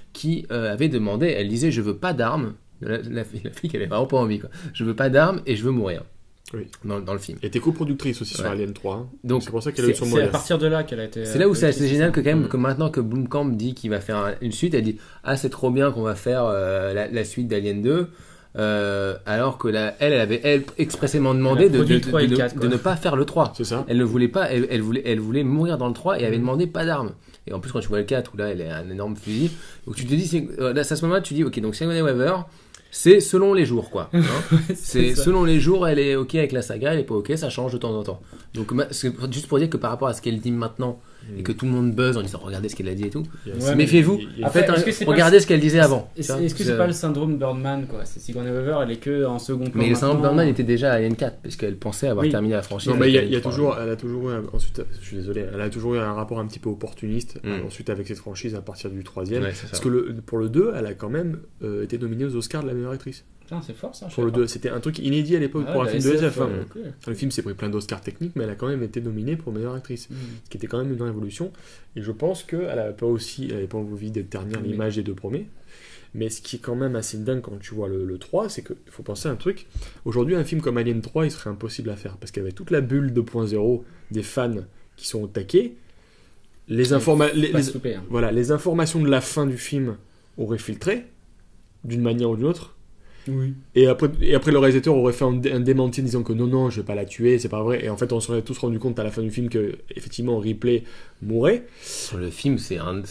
qui avait demandé, elle disait je veux pas d'armes. La fille qui avait vraiment pas envie, quoi. Je veux pas d'armes et je veux mourir. Oui. Dans le film. Elle était coproductrice aussi sur Alien 3. Hein. Donc c'est pour ça qu'elle a eu son mot. C'est à partir de là qu'elle a été. C'est là où c'est assez génial que quand même que maintenant que Blomkamp dit qu'il va faire une suite, elle dit c'est trop bien qu'on va faire la suite d'Alien 2. Alors que elle avait expressément demandé de ne pas faire le 3. C'est ça. Elle ne voulait pas, elle voulait mourir dans le 3 et avait demandé pas d'armes. Et en plus quand tu vois le 4 où là elle a un énorme fusil, donc tu te dis là, à ce moment-là tu dis ok, donc Sigourney Weaver c'est selon les jours, quoi. Hein. C'est selon les jours, elle est ok avec la saga, elle est pas ok, ça change de temps en temps. Donc c'est juste pour dire que par rapport à ce qu'elle dit maintenant et que tout le monde buzz en disant regardez ce qu'elle a dit et tout, méfiez-vous. En fait, regardez ce qu'elle disait avant. Est-ce que c'est pas le syndrome Birdman, quoi? C'est Sigourney Weaver, elle est que en second plan. Mais le syndrome Birdman était déjà à Alien 4 parce qu'elle pensait avoir terminé la franchise. Non, mais elle a toujours eu ensuite, je suis désolé, elle a toujours eu un rapport un petit peu opportuniste ensuite avec cette franchise à partir du 3e. Parce que pour le 2, elle a quand même été nominée aux Oscars de la meilleure actrice. Putain, c'est fort ça. Pour le 2, c'était un truc inédit à l'époque pour un film de SF. Le film s'est pris plein d'Oscars techniques, mais elle a quand même été nominée pour meilleure actrice, ce qui était quand même une révolution. Et je pense qu'elle n'avait pas envie de ternir l'image des deux premiers. Mais ce qui est quand même assez dingue quand tu vois le 3, c'est qu'il faut penser à un truc. Aujourd'hui, un film comme Alien 3, il serait impossible à faire parce qu'avec toute la bulle 2.0 des fans qui sont au taquet, les informations de la fin du film auraient filtré d'une manière ou d'une autre. Oui. Et après le réalisateur aurait fait un démenti en disant que non, je vais pas la tuer, c'est pas vrai. Et en fait, on se serait tous rendu compte à la fin du film que effectivement Ripley mourait. Le film, c'est un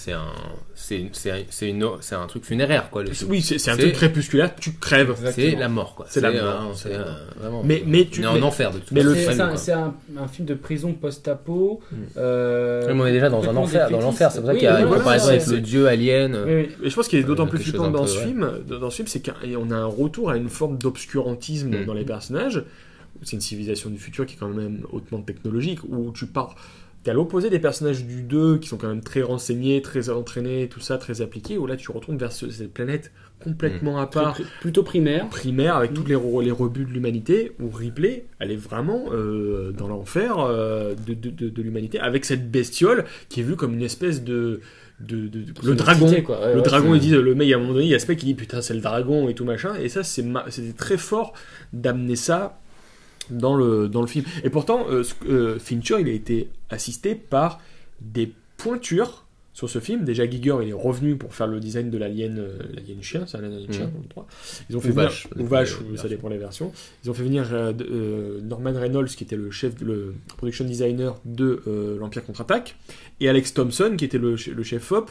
truc funéraire, quoi. Oui, c'est un truc crépusculaire. Tu crèves. C'est la mort, quoi. C'est la mort. Vraiment. Mais tu es en enfer de tout. Mais c'est un film de prison post-apo. On est déjà dans l'enfer. C'est pour ça qu'il y a une comparaison avec le dieu alien. Et je pense qu'il est d'autant plus flippant dans ce film, c'est qu'on a un retour à une forme d'obscurantisme dans les personnages. C'est une civilisation du futur qui est quand même hautement technologique, où t'es à l'opposé des personnages du 2 qui sont quand même très renseignés, très entraînés, tout ça, très appliqués, où là tu retournes vers cette planète complètement à part, plutôt primaire avec tous les rebuts de l'humanité, où Ripley, elle est vraiment dans l'enfer de l'humanité, avec cette bestiole qui est vue comme une espèce de le dragon, le dragon, il dit, le mec à un moment donné, il y a ce mec qui dit putain c'est le dragon et tout machin, et ça c'était très fort d'amener ça dans le film. Et pourtant Fincher il a été assisté par des pointures sur ce film. Déjà Giger il est revenu pour faire le design de l'alien chien, c'est un alien chien dans le 3. Ils ont fait vache, ça dépend des versions. Ils ont fait venir Norman Reynolds qui était le production designer de l'Empire contre-attaque, et Alex Thompson qui était le chef op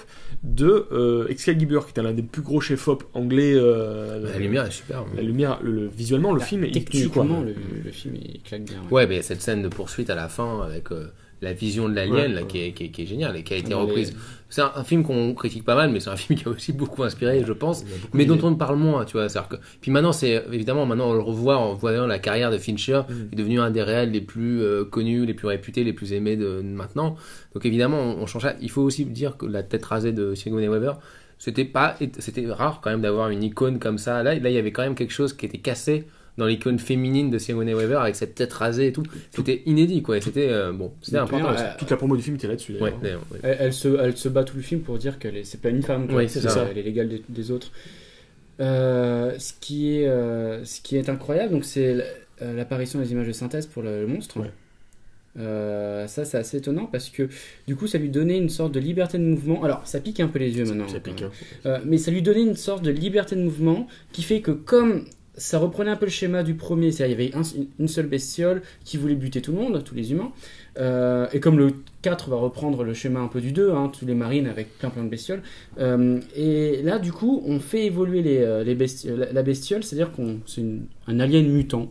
de Excalibur, qui était l'un des plus gros chefs op anglais. La lumière est super. La lumière, visuellement le film il tue, quoi. Le film il claque bien. Ouais, mais cette scène de poursuite à la fin avec la vision de l'alien qui est géniale et qui a été reprise. C'est un film qu'on critique pas mal, mais c'est un film qui a aussi beaucoup inspiré, je pense, mais dont on parle moins, tu vois. Puis maintenant, on le revoit en voyant la carrière de Fincher, qui est devenu un des réals les plus connus, les plus réputés, les plus aimés de maintenant. Donc évidemment, on change ça. Il faut aussi dire que la tête rasée de Sigourney Weaver, c'était rare quand même d'avoir une icône comme ça. Là, il y avait quand même quelque chose qui était cassé dans l'icône féminine de Sigourney Weaver avec cette tête rasée et tout. C'était inédit, quoi. C'était important. Toute la promo du film était là-dessus. Ouais. Elle se bat tout le film pour dire c'est pas une femme, quoi. Oui, c'est ça. Elle est l'égale des autres. Ce qui est incroyable, donc c'est l'apparition des images de synthèse pour le monstre. Ouais. Ça c'est assez étonnant parce que du coup ça lui donnait une sorte de liberté de mouvement. Alors ça pique un peu les yeux maintenant. Ça pique. Mais ça lui donnait une sorte de liberté de mouvement qui fait que comme ça reprenait un peu le schéma du premier, c'est-à-dire il y avait une seule bestiole qui voulait buter tout le monde, tous les humains, et comme le 4 va reprendre le schéma un peu du 2, tous les marines avec plein de bestioles, et là du coup on fait évoluer la bestiole, c'est-à-dire c'est un alien mutant,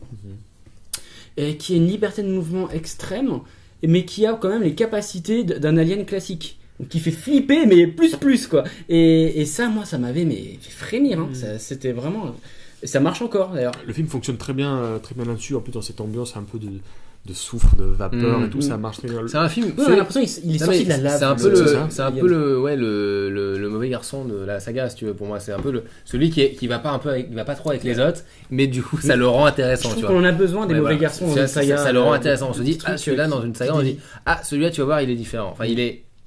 et qui a une liberté de mouvement extrême, mais qui a quand même les capacités d'un alien classique. Donc qui fait flipper, mais plus quoi. Et ça, moi, ça m'avait fait frémir. C'était vraiment... Et ça marche encore d'ailleurs. Le film fonctionne très bien là-dessus, en plus dans cette ambiance un peu de soufre, de vapeur et tout, ça marche très bien. C'est un film. On a l'impression qu'il est sorti de la lave. C'est un peu le mauvais garçon de la saga, si tu veux. Pour moi, c'est un peu celui qui va pas trop avec les autres, mais du coup, ça le rend intéressant. Je trouve qu'on en a besoin des mauvais garçons dans une saga. Ça le rend intéressant. On se dit celui-là dans une saga, on se dit celui-là, tu vas voir, il est différent. Enfin, il est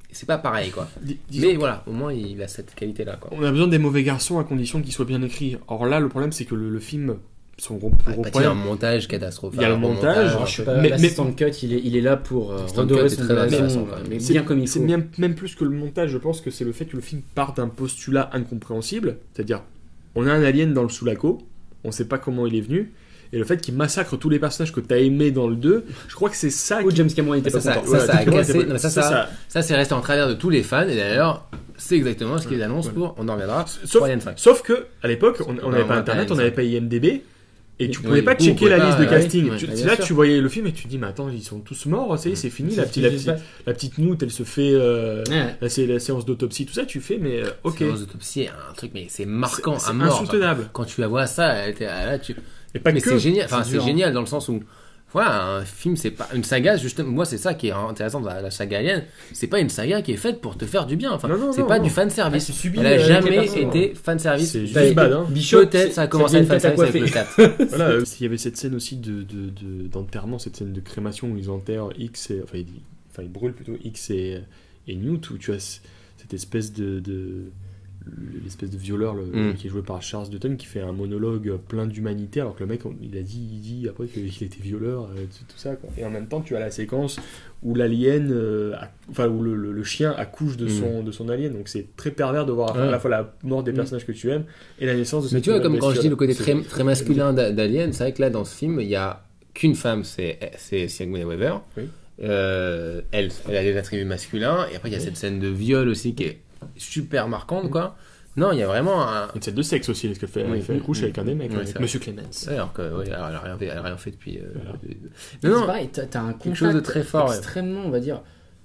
c'est pas pareil, quoi. Disons Mais voilà, au moins, il a cette qualité-là, quoi. on a besoin des mauvais garçons à condition qu'ils soient bien écrits. Or là, le problème, c'est que le film, son gros Il y a un problème, montage catastrophique. Il y a le un bon montage, Alors, je suis pas Mais- l'assistant de cut, il est là pour L'assistant de redorer cut est son très blason, intéressant, mais c'est bien comme il c'est faut. même plus que le montage, je pense que c'est le fait que le film part d'un postulat incompréhensible, c'est-à-dire on a un alien dans le Sulaco, on sait pas comment il est venu, et le fait qu'il massacre tous les personnages que tu as aimés dans le 2, je crois que c'est ça Ou James Cameron était pas Ça, content. ça, ça a typiquement, cassé. c'est- Non, mais ça, c'est resté en travers de tous les fans, et d'ailleurs, c'est exactement ce qu'ils annoncent pour, on en reviendra, pour Alien 5. Sauf que à l'époque, on n'avait pas Ouais, internet, ouais, on n'avait pas IMDb. Et tu Oui, pouvais pas du coup, on checker pouvait la pas- liste de ouais, casting. ouais, C'est bien là sûr. que tu voyais le film et tu te dis, mais attends, ils sont tous morts, ça y est, c'est fini. La petite Newt, elle se fait. Ouais. Là, c'est la séance d'autopsie, tout ça, tu fais, mais ok. Séance d'autopsie, un truc, mais c'est marquant C'est à mort. insoutenable. Quand tu la vois ça, là, tu. Et pas Mais que. c'est génial. Enfin, c'est c'est dur, génial dans le sens où, voilà, un film, c'est pas une saga. Justement, moi, c'est ça qui est intéressant dans la saga Alien. C'est pas une saga qui est faite pour te faire du bien. Enfin, Non, c'est non, pas non. du fan service. Ah, c'est subi Elle a avec les jamais personnes. été fan service. C'est juste T'as- bad, hein. Bishop, Peut-être ça a commencé à à être fan service avec le 4. Voilà, il y avait cette scène aussi d'enterrement, cette scène de crémation où ils enterrent X, ils brûlent plutôt X et Newt, où tu as cette espèce l'espèce de violeur qui est joué par Charles Dutton qui fait un monologue plein d'humanité alors que le mec il dit après qu'il était violeur, tout ça quoi. Et en même temps tu as la séquence où l'alien où le chien accouche de son alien, donc c'est très pervers de voir à la fois la mort des personnages que tu aimes et la naissance de Mais cette tu vois, comme quand je bestiole. dis le côté très, très masculin d'Alien, c'est vrai que là, dans ce film, il y a qu'une femme, c'est Sigourney Weaver. Oui. Elle a des attributs masculins, et après, il y a cette scène de viol aussi qui est super marquante, quoi. Non, il y a vraiment un. Une scène de sexe aussi, parce qu'elle fait, Oui. elle couche avec un des mecs, Oui, avec c'est vrai. Monsieur Clemens. Ouais, alors que, ouais, elle a rien fait depuis. C'est Non, non, pareil, t'as un contact chose de très fort, ouais. extrêmement, on va dire,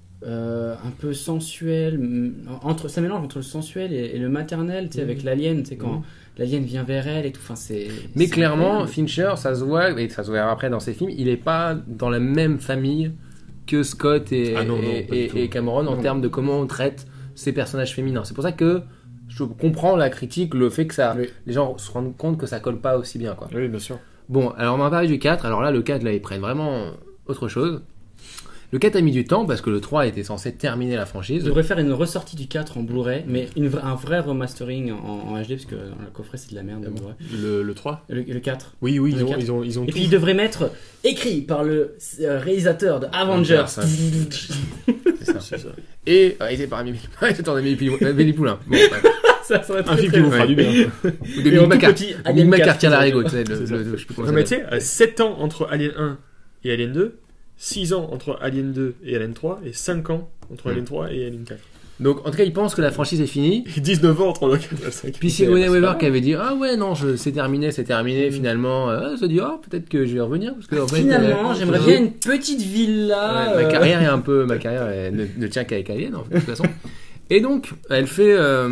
un peu sensuel. Ça mélange entre le sensuel et le maternel, tu sais, avec l'alien, tu sais, quand l'alien vient vers elle et tout. Enfin, mais c'est clairement, incroyable. Fincher, ça se voit, et ça se verra après dans ses films, il est pas dans la même famille que Scott et, Ah non, non, pas du tout. et Cameron en Non. termes de comment on traite ces personnages féminins. C'est pour ça que je comprends la critique, le fait que ça, Oui. les gens se rendent compte que ça colle pas aussi bien, quoi. Oui, bien sûr. Bon, alors on va parler du 4. Alors là, le 4, là, ils prennent vraiment autre chose. Le 4 a mis du temps parce que le 3 était censé terminer la franchise. Je devrais faire une ressortie du 4 en Blu-ray, mais un vrai remastering en HD, parce que dans le coffret c'est de la merde, le Blu-ray. Le 3 Le 4. Oui, oui, Le ils ont, 4. ils ont, ils ont Et tout. puis il devrait mettre écrit par le réalisateur de Avengers. Ouais. C'est ça. C'est ça. Et été par Amélie Poulain. Bon, ouais. Ça serait Un très, film très qui vous bien. fera du bien. Ou Et des en tout Mick petit, Alien 4, McCarthy à la c'est rigo, tu sais, C'est ça. je sais plus comment Non, ça mais s'appelle. tu sais, 7 ans entre Alien 1 et Alien 2, 6 ans entre Alien 2 et Alien 3, et 5 ans entre Alien 3 et Alien 4. Donc, en tout cas, ils pensent que la franchise est finie. Et 19 ans entre le 4 et le 5. Puis Sigourney Weaver qui avait dit ah ouais non c'est terminé finalement elle se dit ah peut-être que je vais revenir parce que en fait, Finalement, j'aimerais je- bien une petite villa. ma carrière est un peu ma carrière elle ne tient qu'avec Alien en fait, de toute façon. Et donc elle fait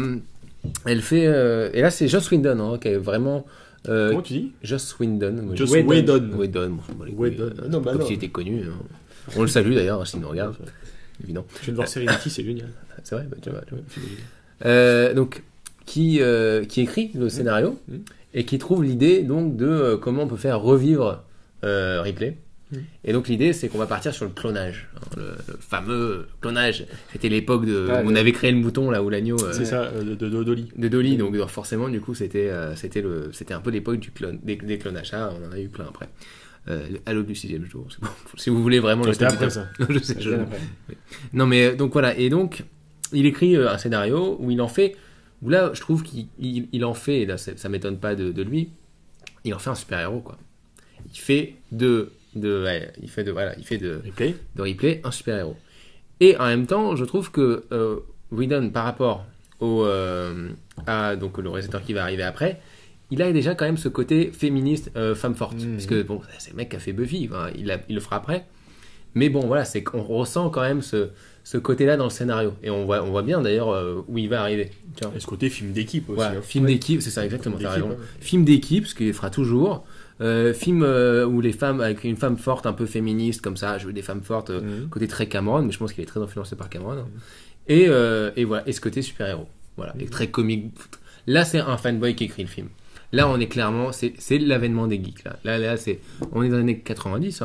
et là c'est Joss Whedon hein, qui est vraiment Comment tu dis Joss Whedon moi, Joss je- Whedon. Whedon bon, je m'en bats les couilles, Whedon. Non, bah comme non. s'il était connu hein. On le salue d'ailleurs s'il nous regarde évidemment Je viens de voir Serenity, c'est génial. c'est vrai bah, tu vois. C'est génial. Donc qui écrit le scénario Mm. et qui trouve l'idée donc de comment on peut faire revivre Ripley. Mm. Et donc l'idée c'est qu'on va partir sur le clonage, hein, le fameux clonage. C'était l'époque où on avait créé le mouton là ou l'agneau C'est ça, de Dolly. de Dolly, donc forcément du coup c'était un peu l'époque des clonages. Ah, on en a eu plein après. À l'aube du 6e jour. C'est bon. Si vous voulez vraiment le C'était après ça. je sais, je- Bien après. non mais donc voilà, et donc il écrit un scénario où il en fait, où là je trouve qu'il en fait, et là ça m'étonne pas de lui, il en fait un super-héros quoi. Il fait de Replay. Ripley un super-héros. Et en même temps, je trouve que Whedon par rapport à donc le réalisateur qui va arriver après, il a déjà quand même ce côté féministe, femme forte. Parce que bon, c'est le mec qui a fait Buffy, enfin, il le fera après. Mais bon, voilà, c'est qu'on ressent quand même ce côté-là dans le scénario. Et on voit bien d'ailleurs où il va arriver. Tiens. Et ce côté film d'équipe aussi. Voilà, hein. film d'équipe, c'est ça exactement, Film t'as d'équipe, raison. hein. Film d'équipe, ce qu'il fera toujours. Film où les femmes, avec une femme forte, un peu féministe, comme ça, je veux des femmes fortes, côté très Cameron, mais je pense qu'il est très influencé par Cameron. Et voilà, et ce côté super-héros. Voilà, et très comique. Là, c'est un fanboy qui écrit le film. Là, on est clairement, c'est l'avènement des geeks. Là, on est dans les années 90.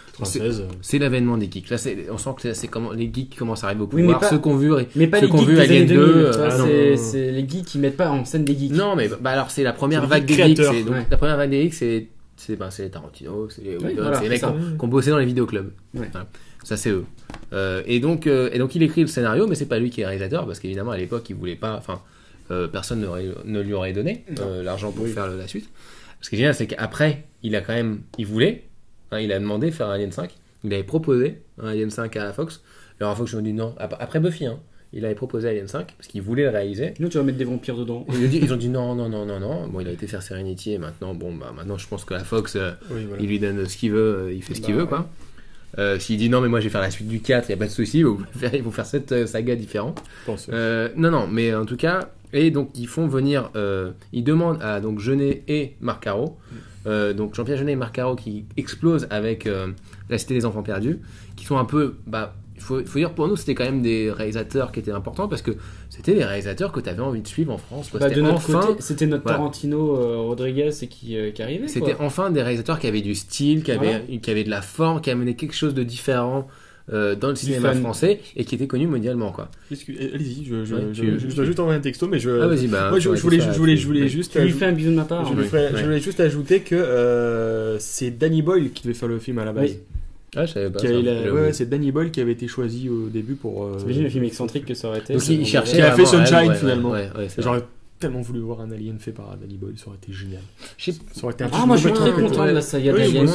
C'est l'avènement des geeks. Là, on sent que c'est comment les geeks commencent à arriver au pouvoir. Ceux qu'on vu, mais pas ceux les qu'on geeks vu des Alien années 2. 2000, c'est les geeks qui mettent pas en scène des geeks. Non, mais alors c'est la première C'est vague les des geeks. créateurs. La première vague des geeks, c'est les Tarantino, c'est les mecs qui ont bossé dans les vidéoclubs. Ouais. Voilà. Ça, c'est eux. Et donc, il écrit le scénario, mais c'est pas lui qui est réalisateur, parce qu'évidemment, à l'époque, il voulait pas. Personne ne lui aurait donné l'argent pour faire la suite. Ce qui est génial, c'est qu'après, il voulait, il a demandé de faire un Alien 5. Il avait proposé un Alien 5 à Fox. Alors à Fox, ils ont dit non. Après Buffy, il avait proposé Alien 5 parce qu'il voulait le réaliser. Nous, tu vas mettre des vampires dedans. Ils ont dit non. Bon, il a été faire Serenity et maintenant, maintenant, je pense que la Fox, il lui donne ce qu'il veut, il fait ce qu'il veut, quoi. S'il dit non, mais moi je vais faire la suite du 4, il n'y a pas de souci, il faut faire cette saga différente. Non, mais en tout cas, et donc ils font venir, ils demandent à donc Jeunet et Marc Caro, donc Jean-Pierre Jeunet et Marc Caro qui explosent avec La Cité des Enfants Perdus, qui sont un peu, il faut dire pour nous c'était quand même des réalisateurs qui étaient importants parce que c'était les réalisateurs que tu avais envie de suivre en France. De notre côté, c'était notre Tarantino Rodriguez qui arrivait. C'était enfin des réalisateurs qui avaient du style, qui avaient de la forme, qui amenaient quelque chose de différent dans le cinéma français et qui était connu mondialement, quoi. Allez-y, je dois juste envoyer un texto, mais vas-y, moi je voulais juste. Tu lui fais un bisou de ma part. Je voulais juste ajouter que c'est Danny Boyle qui devait faire le film à la base. Oui. Ah, je savais pas. C'est Danny Boyle qui avait été choisi au début pour. T'imagines le film excentrique que ça aurait été. Donc il cherchait. Qui a fait Sunshine finalement. J'aurais tellement voulu voir un Alien fait par Danny Boyle, ça aurait été génial. Ça aurait été moi je suis très content de la saga d'Alien.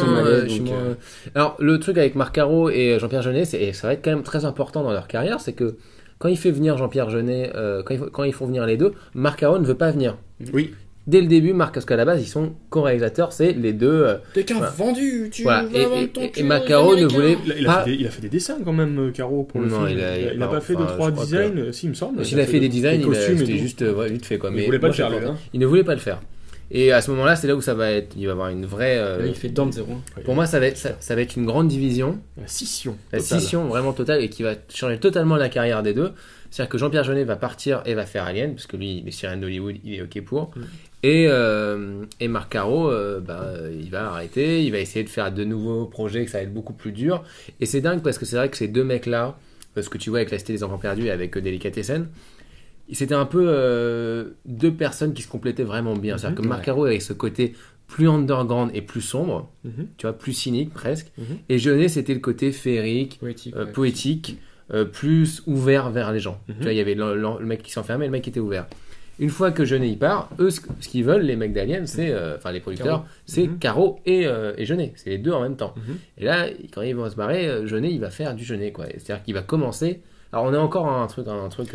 Alors le truc avec Marc Caro et Jean-Pierre Jeunet, ça va être quand même très important dans leur carrière, c'est que quand il fait venir Jean-Pierre Jeunet, quand ils font venir les deux, Marc Caro ne veut pas venir. Oui. Dès le début, parce qu'à la base, ils sont co-réalisateurs, c'est les deux. T'es qu'un vendu, tu vas vendre ton cul. Et Marc Caro ne voulait pas. Il a fait des dessins quand même, Caro, pour le film. Il n'a pas fait 2-3 designs, si, il me semble. S'il a fait des designs, c'était juste vite fait, quoi. Mais il voulait pas le faire, il ne voulait pas le faire. Et à ce moment-là, c'est là où ça va être. Il va y avoir une vraie. Il fait Dante 0. Pour moi, ça va être une grande division. La scission. La scission vraiment totale et qui va changer totalement la carrière des deux. C'est-à-dire que Jean-Pierre Jeunet va partir et va faire Alien, parce que lui, les sirènes d'Hollywood, il est OK pour. Et Marc Caro, il va arrêter, il va essayer de faire de nouveaux projets, que ça va être beaucoup plus dur. Et c'est dingue parce que c'est vrai que ces deux mecs-là, ce que tu vois avec La Cité des Enfants Perdus et avec Delicatessen, c'était un peu deux personnes qui se complétaient vraiment bien. C'est-à-dire que Marc Caro avait ce côté plus underground et plus sombre, tu vois, plus cynique presque. Et Jeunet, c'était le côté féerique, poétique, plus ouvert vers les gens. Tu vois, il y avait le mec qui s'enfermait et le mec qui était ouvert. Une fois que Jeunet y part, eux, ce qu'ils veulent, les mecs d'Alien, c'est, les producteurs, c'est Caro et Jeunet. C'est les deux en même temps. Et là, quand ils vont se barrer, Jeunet, il va faire du Jeunet, quoi. C'est-à-dire qu'il va commencer. Alors, on est encore un truc.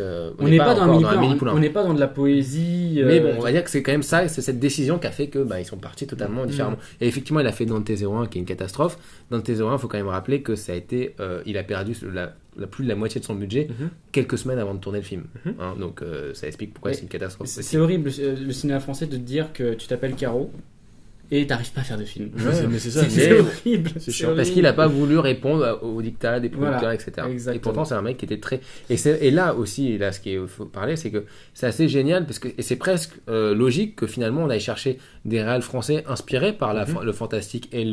On n'est pas dans un mini-poulain. On n'est pas dans de la poésie. Mais bon, on va dire que c'est quand même ça, c'est cette décision qui a fait que ils sont partis totalement différemment. Et effectivement, il a fait Dante 01, qui est une catastrophe. Dante 01, il faut quand même rappeler que ça a été, il a perdu plus de la moitié de son budget quelques semaines avant de tourner le film. Donc ça explique pourquoi c'est une catastrophe. C'est horrible le cinéma français de te dire que tu t'appelles Caro et t'arrives pas à faire de film. Mais c'est ça. C'est horrible. C'est chiant. Parce qu'il a pas voulu répondre aux dictats des producteurs, etc. Exactement. Et pourtant, c'est un mec qui était très. Et là aussi, ce qu'il faut parler, c'est que c'est assez génial parce que et c'est presque logique que finalement on aille chercher des réals français inspirés par le fantastique et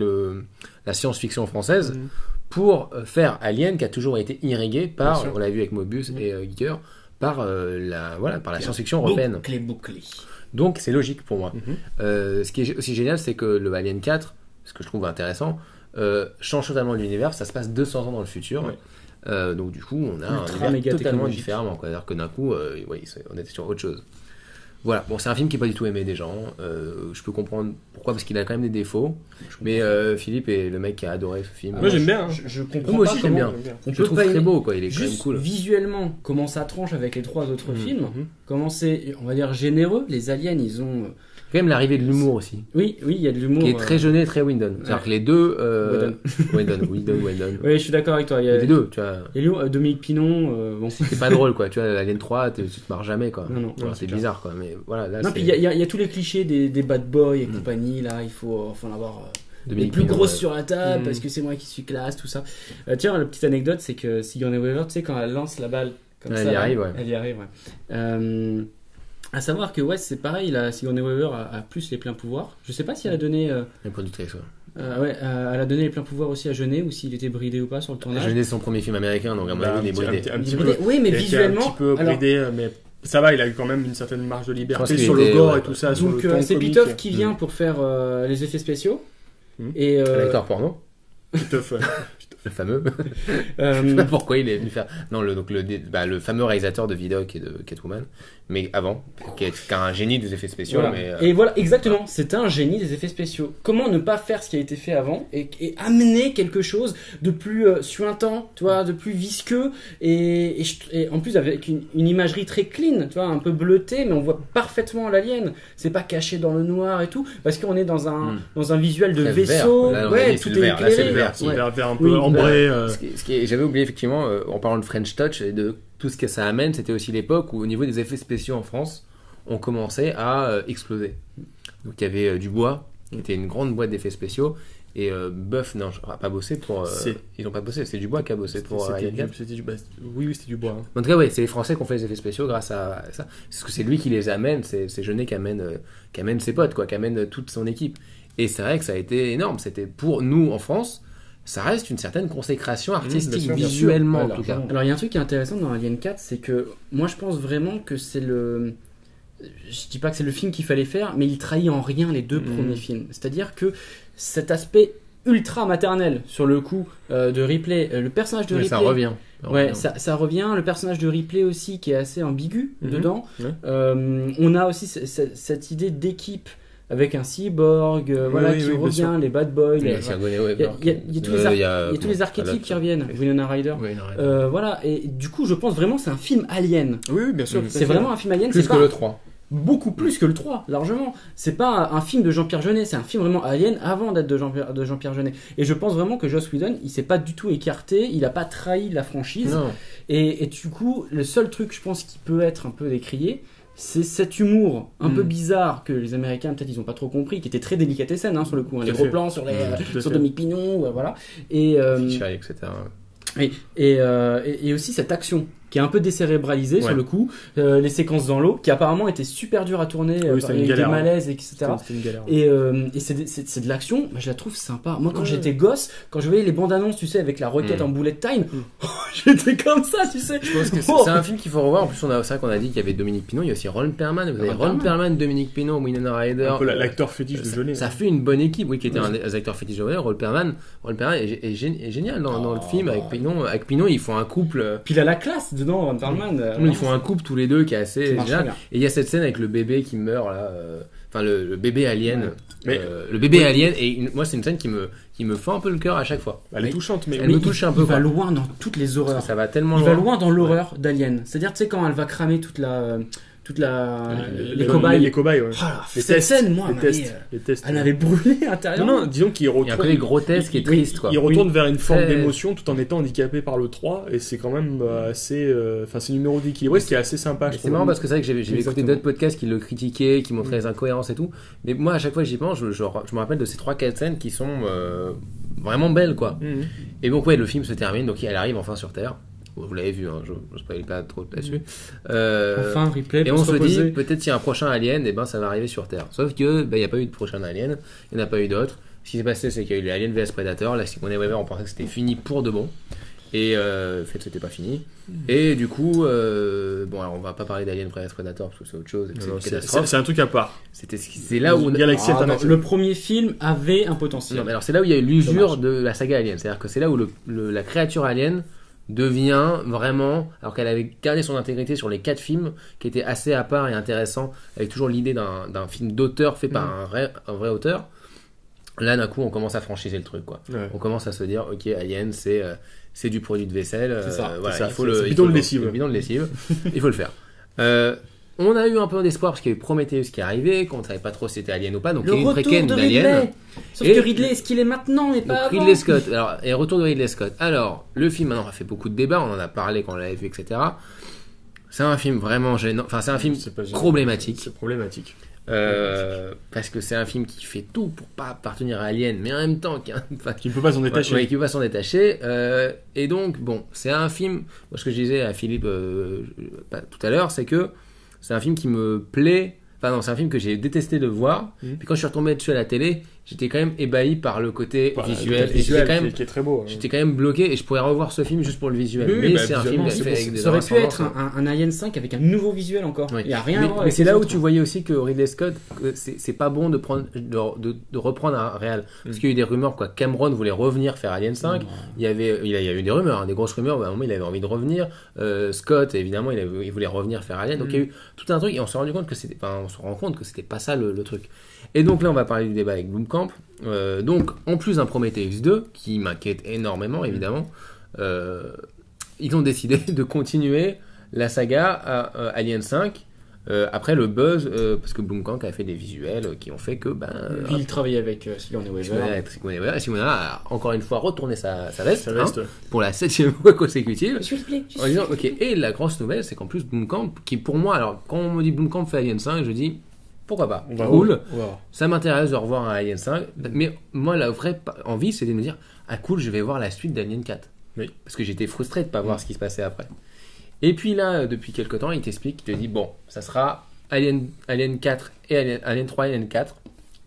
la science-fiction française. Pour faire Alien, qui a toujours été irrigué par, on l'a vu avec Mobius et Giger, par la science-fiction européenne. Bouclé. Donc c'est logique pour moi. Ce qui est aussi génial, c'est que le Alien 4, ce que je trouve intéressant, change totalement l'univers. Ça se passe 200 ans dans le futur. Donc du coup, on a un univers totalement différent. C'est-à-dire que d'un coup, on était sur autre chose. Voilà, bon, c'est un film qui n'est pas du tout aimé des gens. Je peux comprendre pourquoi, parce qu'il a quand même des défauts. Mais Philippe est le mec qui a adoré ce film. Moi j'aime bien. Je comprends moi pas aussi j'aime bien. On je le trouve très beau, quoi. Il est quand même cool. Visuellement, comment ça tranche avec les trois autres films. Comment c'est, on va dire, généreux. Les aliens, ils ont. Quand même l'arrivée de l'humour aussi. Oui, il y a de l'humour. Qui est très Jeunet, très Whedon. C'est-à-dire que les deux. Whedon. Oui, je suis d'accord avec toi. Il y a les deux, tu vois. Et Dominique Pinon, bon. C'est pas drôle, quoi. Tu vois, Alien 3, tu te marres jamais, quoi. Non, c'est bizarre, quoi. Mais voilà, là, non, puis il y a tous les clichés des bad boys et compagnie, là. Il faut en avoir. Les plus grosses sur la table parce que c'est moi qui suis classe, tout ça. Tiens, la petite anecdote, c'est que Sigourney Weaver, tu sais, quand elle lance la balle comme ça, elle y arrive, ouais. Elle y arrive, ouais. À savoir que ouais, c'est pareil, là, Sigourney Weaver a plus les pleins pouvoirs. Je sais pas si elle a donné, La productrice, ouais. elle a donné les pleins pouvoirs aussi à Jeunet ou s'il était bridé ou pas sur le tournage. Jeunet, c'est son premier film américain, donc à mon Bah, avis, il est bridé. un Il petit est peu. bridé. Oui, mais Il a été visuellement. un petit peu alors, bridé, mais ça va, il a eu quand même une certaine marge de liberté qu'il sur le était, gore ouais, et tout ça. sur donc le ton c'est comique. Pitoff qui vient pour faire les effets spéciaux. Et L'acteur porno, Pitoff, ouais. le fameux. Je sais pas pourquoi il est venu faire. Non, le fameux réalisateur de Vidoc et de Catwoman, mais avant, qui est un génie des effets spéciaux. Voilà. Mais, Et voilà, exactement, c'était un génie des effets spéciaux. Comment ne pas faire ce qui a été fait avant et amener quelque chose de plus suintant, tu vois, de plus visqueux et en plus avec une imagerie très clean, tu vois, un peu bleutée, mais on voit parfaitement l'alien. C'est pas caché dans le noir et tout, parce qu'on est dans un visuel de Très vaisseau, vert. Là, on a ouais, dit, c'est tout le est vert. Là, c'est le éclairé. vert. C'est Ouais. vers un peu Oui, ambré. J'avais oublié effectivement, en parlant de French Touch et de tout ce que ça amène, c'était aussi l'époque où au niveau des effets spéciaux en France, on commençait à exploser. Donc il y avait Dubois, qui était une grande boîte d'effets spéciaux, et Buff, non, n'a pas bossé pour... ils n'ont pas bossé, c'est Dubois qui a bossé pour Alien 4. Oui, c'était du bois. En tout cas, ouais, c'est les Français qui ont fait les effets spéciaux grâce à ça. Parce que c'est lui qui les amène, c'est Jeunet qui amène ses potes, quoi, qui amène toute son équipe. Et c'est vrai que ça a été énorme. C'était pour nous en France, ça reste une certaine consécration artistique, bien sûr, visuellement ouais, en tout cas. largement. Alors il y a un truc qui est intéressant dans Alien 4, c'est que moi je pense vraiment que c'est le... Je dis pas que c'est le film qu'il fallait faire, mais il trahit en rien les deux premiers films. C'est-à-dire que cet aspect ultra maternel sur le coup de Ripley, le personnage de Mais Ripley... ça revient. Ouais, ça revient. Le personnage de Ripley aussi qui est assez ambigu dedans. Ouais. On a aussi cette idée d'équipe avec un cyborg qui bien revient, sûr. les bad boys. Il y a voilà. Sigourney Il y Weaver. a- il y a tous les il y a tous les archétypes qui reviennent. Winona Ryder. Oui, non, Voilà, et du coup, je pense vraiment que c'est un film alien. Oui, bien sûr. C'est vraiment un film alien. plus c'est que pas le 3. beaucoup plus que le 3, largement. C'est pas un film de Jean-Pierre Jeunet, c'est un film vraiment alien avant d'être de Jean-Pierre Jeunet. Et je pense vraiment que Joss Whedon, il s'est pas du tout écarté, il a pas trahi la franchise. Non. Et du coup, le seul truc, je pense, qui peut être un peu décrié, c'est cet humour un peu bizarre que les Américains, peut-être, ils ont pas trop compris, qui était très délicatessen sur le coup. Les Tout à gros fait. plans sur Tout à sur fait. Dominique Pignon, voilà. Et, Fisher, etc. et aussi cette action qui est un peu décérébralisée sur le coup, les séquences dans l'eau qui apparemment étaient super dures à tourner, c'était une avec des galère, malaises, etc. C'était une galère. Et c'est de l'action, je la trouve sympa. Moi, quand j'étais gosse, quand je voyais les bandes annonces, tu sais, avec la requête en bullet time, j'étais comme ça, tu sais. Je pense que c'est un film qu'il faut revoir. En plus, c'est vrai qu'on a dit qu'il y avait Dominique Pinon, il y a aussi Ron Perlman. Vous avez Ron Perlman, Dominique Pinon, Winona Ryder. Un peu l'acteur fétiche de Jeunet. Ça fait une bonne équipe, oui, qui était un des acteurs fétiches de Jeunet. Ron Perlman est génial dans le film avec Pinon. Avec Pinon, ils font un couple. Puis il a la classe dedans, Ron Perlman. Ils font un couple tous les deux qui est assez marche génial. très bien. Et il y a cette scène avec le bébé qui meurt là. Enfin, le bébé alien. Mais- Le bébé alien. Et moi, c'est une scène qui me fend un peu le cœur à chaque fois. Elle est touchante, mais Elle me touche un peu. Il va quoi. loin dans toutes les Parce horreurs. que ça va tellement Il va loin dans l'horreur d'Alien. C'est-à-dire, tu sais, quand elle va cramer les cobayes. Les cobayes, ouais. Oh là, Les cette tests, scène, moi, les tests, les tests. elle m'avait brûlé Non, intérieurement. non, disons qu'il Il y a un retourne. côté grotesque et triste, quoi. Il retourne vers une forme Très- d'émotion tout en étant handicapé par le 3 et c'est quand même assez. Enfin, c'est une numéro d'équilibre qui est assez sympa. je C'est trouve. marrant parce que c'est vrai que j'ai écouté Exactement. d'autres podcasts qui le critiquaient, qui montraient les incohérences et tout. Mais moi, à chaque fois que j'y pense, je me rappelle de ces 3-4 scènes qui sont vraiment belles, quoi. Mhm. Et donc, ouais, le film se termine, donc elle arrive enfin sur Terre. Vous l'avez vu, hein, je ne spoil pas trop là-dessus. Enfin, replay. Et pour on se se dit, reposer. peut-être s'il y a un prochain Alien, et ben ça va arriver sur Terre. Sauf que, il n'y a pas eu de prochain Alien, il n'y en a pas eu d'autres. Ce qui s'est passé, c'est qu'il y a eu les Alien vs Predator. Là, Sigourney Weaver, on pensait que c'était fini pour de bon. Et en fait, c'était pas fini. Et du coup, bon, alors on va pas parler d'Alien vs Predator parce que c'est autre chose, et que c'est Non, une c'est catastrophe. un truc à part. C'est là où Une galaxie Ah, alternative. le premier film avait un potentiel. non, mais alors c'est là où il y a eu l'usure Dommage. de la saga Alien. C'est-à-dire que c'est là où la créature Alien devient vraiment, alors qu'elle avait gardé son intégrité sur les 4 films, qui étaient assez à part et intéressants, avec toujours l'idée d'un film d'auteur fait par un vrai auteur. Là, d'un coup, on commence à franchiser le truc, quoi. Ouais. On commence à se dire, ok, Alien, c'est du produit de vaisselle. C'est ça, voilà, c'est ça, il faut c'est le bidon il faut de le- lessive. le bidon de lessive. Il faut le faire. On a eu un peu d'espoir parce qu'il y a eu Prometheus qui est arrivé, qu'on ne savait pas trop si c'était Alien ou pas, donc Le il y a eu une retour préquelle de d'Alien. Ridley. Sauf Et- que Ridley, est-ce qu'il est maintenant, mais Donc pas avant Ridley Scott. Alors, et retour de Ridley Scott. Alors, le film, maintenant, a fait beaucoup de débats, on en a parlé quand on l'avait vu, etc. C'est un film vraiment gênant, enfin, c'est un film C'est pas gênant. problématique. C'est problématique. Parce que c'est un film qui fait tout pour pas appartenir à Alien, mais en même temps Qui ne peut pas s'en détacher. qui peut pas s'en détacher. Et donc, bon, c'est un film. Moi, ce que je disais à Philippe tout à l'heure, c'est que c'est un film qui me plaît. Enfin non, c'est un film que j'ai détesté de voir. Puis quand je suis retombé dessus à la télé, j'étais quand même ébahi par le côté visuel. Et j'étais quand même, qui est très beau. j'étais quand même bloqué et je pourrais revoir ce film juste pour le visuel. Oui, mais bah, c'est un film visuellement, fait avec des Ça aurait pu être inventions. un Alien 5 avec un nouveau visuel encore. Oui. Il y a rien à voir Mais avec c'est les là où autres. tu voyais aussi que Ridley Scott, c'est pas bon de reprendre un réal. Parce qu'il y a eu des rumeurs, quoi. Cameron voulait revenir faire Alien 5. Il y a eu des rumeurs, hein, des grosses rumeurs. À un moment, il avait envie de revenir. Scott, évidemment, il voulait revenir faire Alien. Donc il y a eu tout un truc et on se rend compte que c'était pas ça le truc. Et donc là, on va parler du débat avec Blomkamp. Donc, en plus d'un Prometheus 2, qui m'inquiète énormément, évidemment, ils ont décidé de continuer la saga à Alien 5. Après le buzz, parce que Blomkamp a fait des visuels qui ont fait que Puis il travaillait avec Sigourney Weaver. et Simona a encore une fois retourné sa veste, Ça reste. pour la 7e fois consécutive. S'il te plaît. En disant, ok, et la grosse nouvelle, c'est qu'en plus Blomkamp, qui pour moi, alors quand on me dit Blomkamp fait Alien 5, je dis pourquoi pas, cool, ça m'intéresse de revoir un Alien 5, mais moi la vraie envie c'est de me dire, ah cool, je vais voir la suite d'Alien 4. Oui. Parce que j'étais frustré de pas voir ce qui se passait après. Et puis là, depuis quelques temps, il t'explique, il te dit, bon, ça sera Alien 4 et Alien 3 et Alien 4,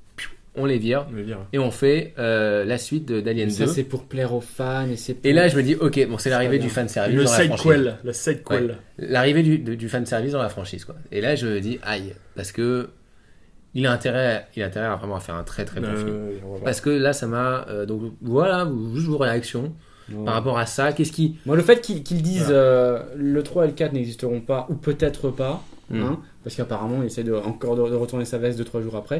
on les vire, et on fait la suite d'Alien 2. Ça c'est pour plaire aux fans Et là je me dis, ok, bon c'est l'arrivée du fanservice dans la franchise. La sidequel. L'arrivée du fanservice dans la franchise, quoi. Et là je me dis, aïe, parce que il a intérêt à vraiment faire un très très bon film. Parce que là ça m'a... donc voilà, juste vos réactions par rapport à ça. Qu'est-ce qui... Moi, le fait qu'ils disent le 3 et le 4 n'existeront pas, ou peut-être pas, hein, parce qu'apparemment il essaie encore de retourner sa veste 2-3 jours après,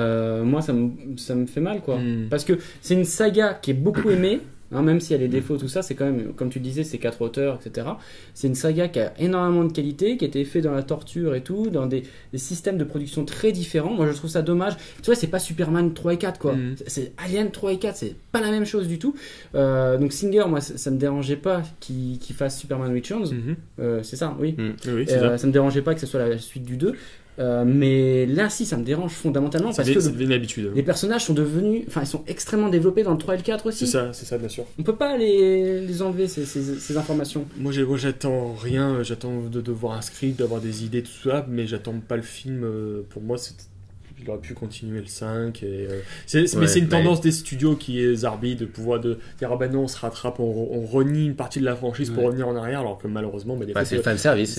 moi ça me fait mal, quoi. Parce que c'est une saga qui est beaucoup aimée. Hein, même s'il y a les défauts, tout ça, c'est quand même, comme tu disais, c'est 4 auteurs, etc. C'est une saga qui a énormément de qualité, qui a été faite dans la torture et tout, dans des systèmes de production très différents. Moi, je trouve ça dommage. Tu vois, c'est pas Superman 3 et 4, quoi. C'est Alien 3 et 4, c'est pas la même chose du tout. Donc, Singer, moi, ça me dérangeait pas qu'il fasse Superman Returns. C'est ça, oui. Oui, c'est ça. Ça me dérangeait pas que ce soit la suite du 2. Mais là, si, ça me dérange fondamentalement parce que c'est devenu une habitude. les personnages sont devenus, enfin, ils sont extrêmement développés dans le 3 et le 4 aussi. C'est ça, bien sûr. On peut pas les enlever ces informations. Moi, j'attends rien. J'attends de voir un script, d'avoir des idées, tout ça, mais j'attends pas le film. Pour moi, il aurait pu continuer le 5. Mais c'est une tendance des studios qui est zarbi de pouvoir dire ah ben non, on se rattrape, on renie une partie de la franchise pour revenir en arrière, alors que malheureusement, c'est le fanservice.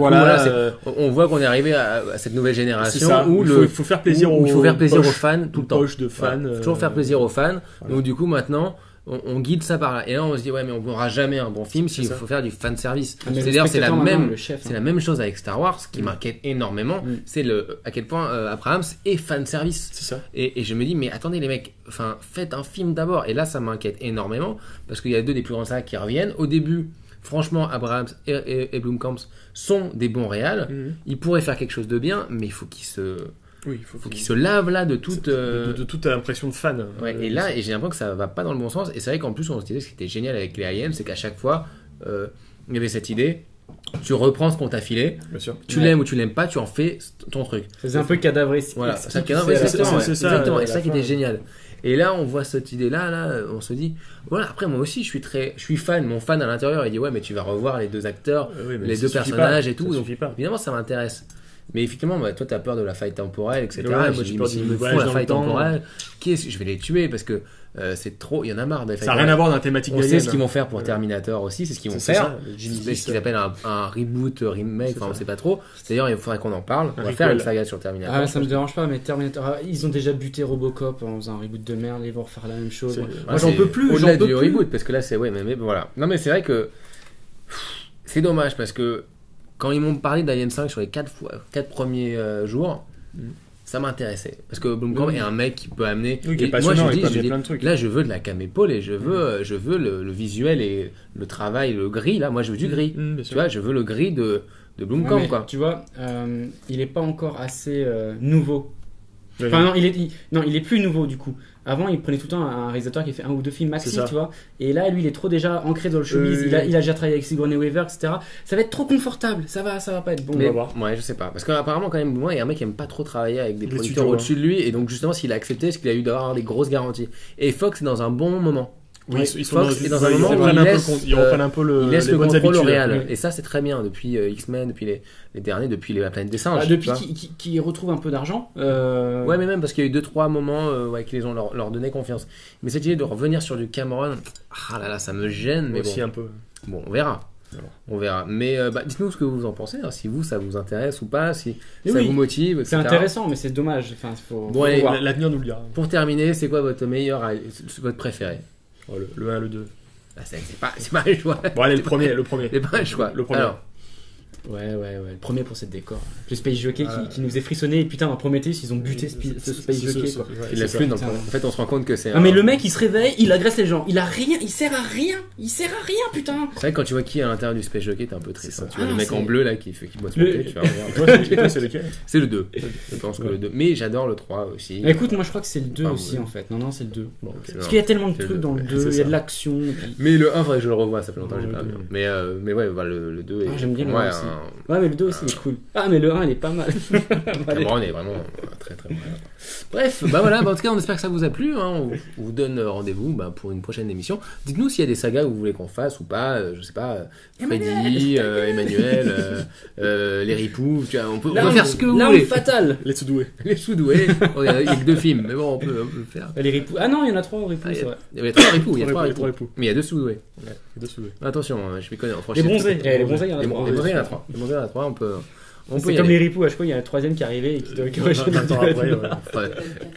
On voit qu'on est arrivé à cette nouvelle génération où il faut faire plaisir aux fans tout le temps. Poches de fans. Faut toujours faire plaisir aux fans. Donc du coup maintenant, on guide ça par là. Et là on se dit ouais mais on n'aura jamais un bon film s'il faut faire du fanservice. C'est-à-dire c'est la même chose avec Star Wars. Ce qui m'inquiète énormément, c'est à quel point Abrams est fanservice. C'est ça. Et je me dis mais attendez les mecs, enfin faites un film d'abord. Et là ça m'inquiète énormément parce qu'il y a 2 des plus grands sagas qui reviennent. Au début, franchement, Abrams et Blomkamp sont des bons réals. Ils pourraient faire quelque chose de bien, mais il faut qu'ils se lavent là de toute impression de fan. Ouais, et là, j'ai l'impression que ça va pas dans le bon sens. Et c'est vrai qu'en plus, on se disait ce qui était génial avec les aliens, c'est qu'à chaque fois, il y avait cette idée. Tu reprends ce qu'on t'a filé, tu l'aimes ou tu l'aimes pas, tu en fais ton truc. C'est un peu cadavresque. Voilà, c'est exactement. Et ça qui était génial. Et là, on voit cette idée-là, on se dit, voilà, après moi aussi, je suis fan, mon fan à l'intérieur, il dit, ouais, mais tu vas revoir les 2 acteurs, les 2 personnages et tout. Donc, évidemment, ça m'intéresse. Mais effectivement, toi, t'as peur de la faille temporelle, etc. Ouais, moi, j'ai peur s'ils me font la faille temporelle, je vais les tuer parce que c'est trop, il y en a marre. Ça n'a rien à voir dans la thématique. On sait ce qu'ils vont faire pour Terminator aussi, c'est ce qu'ils vont faire. C'est ce qu'ils appellent un reboot, remake, enfin on sait pas trop. D'ailleurs, il faudrait qu'on en parle. On va faire une saga sur Terminator. Ah, ça me dérange pas, mais Terminator, ils ont déjà buté Robocop en faisant un reboot de merde, ils vont refaire la même chose. Moi, j'en peux plus. Au-delà du reboot, parce que là, c'est mais voilà. Non, mais c'est vrai que c'est dommage parce que quand ils m'ont parlé d'Alien 5 sur les 4 premiers jours, ça m'intéressait. Parce que Blomkamp est un mec qui peut amener. Qui est passionnant, il peut amener plein de trucs. Là, je veux de la cam épaule et je veux le visuel et le travail, le gris. Là, moi, je veux du gris. Tu vois, je veux le gris de Blomkamp, quoi. Tu vois, il est pas encore assez nouveau. Enfin, non, il est plus nouveau du coup. Avant, il prenait tout le temps un réalisateur qui fait 1 ou 2 films maxi, tu vois. Et là, lui, il est trop déjà ancré dans le showbiz. Il a déjà travaillé avec Sigourney Weaver, etc. Ça va être trop confortable. Ça va pas être bon. Mais, ouais, je sais pas. Parce qu'apparemment, quand même, moi, il y a un mec qui aime pas trop travailler avec des producteurs au-dessus de lui. Et donc, justement, s'il a accepté, c'est qu'il a eu d'avoir des grosses garanties. Et Fox est dans un bon moment. Oui, ils sont Fox, et dans un moment ils où reprennent ils un peu laissent, le compte- ils reprennent un peu il laisse les le bonnes contrôle au habitudes. réal. Et ça, c'est très bien depuis X-Men, depuis les derniers, depuis la planète des singes. Depuis tu vois. qu'ils retrouvent un peu d'argent. Ouais, mais même parce qu'il y a eu 2-3 moments que les gens leur donnaient confiance. Mais cette idée de revenir sur du Cameron, ah là là, ça me gêne. Mais Aussi bon, un peu. bon, on verra. On verra. Mais dites-nous ce que vous en pensez, hein, si ça vous intéresse ou pas, si Mais ça oui, vous motive, c'est etc. intéressant, mais c'est dommage. Enfin, faut Bon, allez, voir. L'avenir nous le dira. Pour terminer, c'est quoi votre votre préféré? Oh, le 1, le 2. Ah, c'est pas un choix. Bon, allez, le premier. C'est pas un choix. Le premier. Alors, Ouais, le premier pour cette décor. Le Space Jockey qui nous est frissonné, et putain, dans Prometheus, ils ont buté ce Space Jockey, quoi. il laisse plus dans le putain. En fait, on se rend compte que c'est. Ah, mais le mec, il se réveille, il agresse les gens. Il a rien, il sert à rien, putain. C'est vrai que quand tu vois qui est à l'intérieur du Space Jockey, t'es un peu triste. C'est ça. hein. Tu vois Ah, le mec c'est- en bleu là qui boit son Le- thé, tu vois, regarde. Et toi, c'est lequel? C'est le 2. Je pense que le 2. Mais j'adore le 3 aussi. Écoute, moi je crois que c'est le 2 Ah, aussi ouais. en fait. Non, c'est le 2. Bon, ok. C'est Parce qu'il y a tellement de c'est trucs le- dans le ouais, 2, c'est il y a ça. de l'action. et puis- Mais le 1, faudrait que je le revoie, ça fait longtemps que j'ai Ouais, pas vu. ouais. Mais ouais, le 2 est. Ah, j'aime bien le ouais, 1 aussi. Ouais, mais le 2 aussi il est cool. Ah, mais le 1 il est pas mal. Cameron est vraiment très très bon. Bref, bah voilà, bah en tout cas, on espère que ça vous a plu. Hein. On vous donne rendez-vous pour une prochaine émission. Dites-nous s'il y a des sagas que vous voulez qu'on fasse ou pas. Je sais pas, Freddy, Emmanuel, les ripoux. Tu vois, on peut faire ce que vous L'arme voulez. fatale. Les sous-doués. Les sous-doués. Il y a que 2 films, mais bon, on peut le faire. Les ripoux. Ah non, il y en a 3 ripoux, Ah, c'est vrai. Il y a 3 ripoux. Il y a 3 Les ripoux. trois époux. Mais il y a 2 sous-doués. Ouais, les deux sous-doués. Attention, je m'y connais en Les franchise. bronzés. Les bronzés, il y en a Les 3. bronzés, il y en a 3. Les bronzés, il y en a 3. On peut C'est y comme aller. les ripoux, à chaque fois il y a le 3ème qui est arrivé et qui doit corriger Un temps après, ouais. Ouais.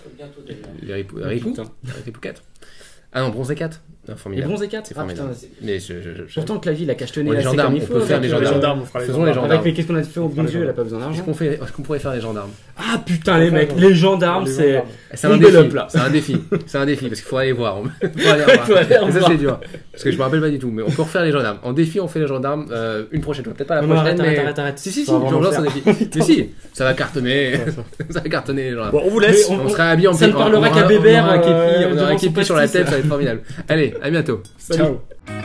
Les ripoux. Ripoux Putain. Ripoux 4. Ah non, bronzé 4. Les Formidable. bronzés 4. C'est Ah putain. formidable. Mais Pourtant que la vie il a cachetonné Ouais, les assez gendarmes, comme il on faut. peut faire avec, les Les gendarmes. gendarmes, on fera les Faisons gendarmes. les gendarmes. Avec les qu'est-ce qu'on a fait au bon Dieu, elle a pas besoin d'argent. Est-ce qu'on pourrait faire les gendarmes? Ah putain les mecs, les gendarmes Les c'est... gendarmes. C'est un On défi. développe, là. C'est un défi. C'est un défi parce qu'il faut aller voir. Faut aller Faut aller voir. Et ça voir. c'est dur. Parce que je me rappelle pas du tout. Mais on peut refaire les gendarmes. En défi, on fait les gendarmes une prochaine fois. Peut-être pas la Non, prochaine, mais. arrête. Si, Faut vraiment je le lance un faire. défi. Mais si, ça va cartonner. Ça va cartonner les gendarmes. Bon, on vous laisse. Mais On sera habillés en ça ne parlera qu'à Bébert, On aura un képi devant on aura un son képi sur la pastis. tête, ça va être formidable. Allez, à bientôt. Salut. Ciao.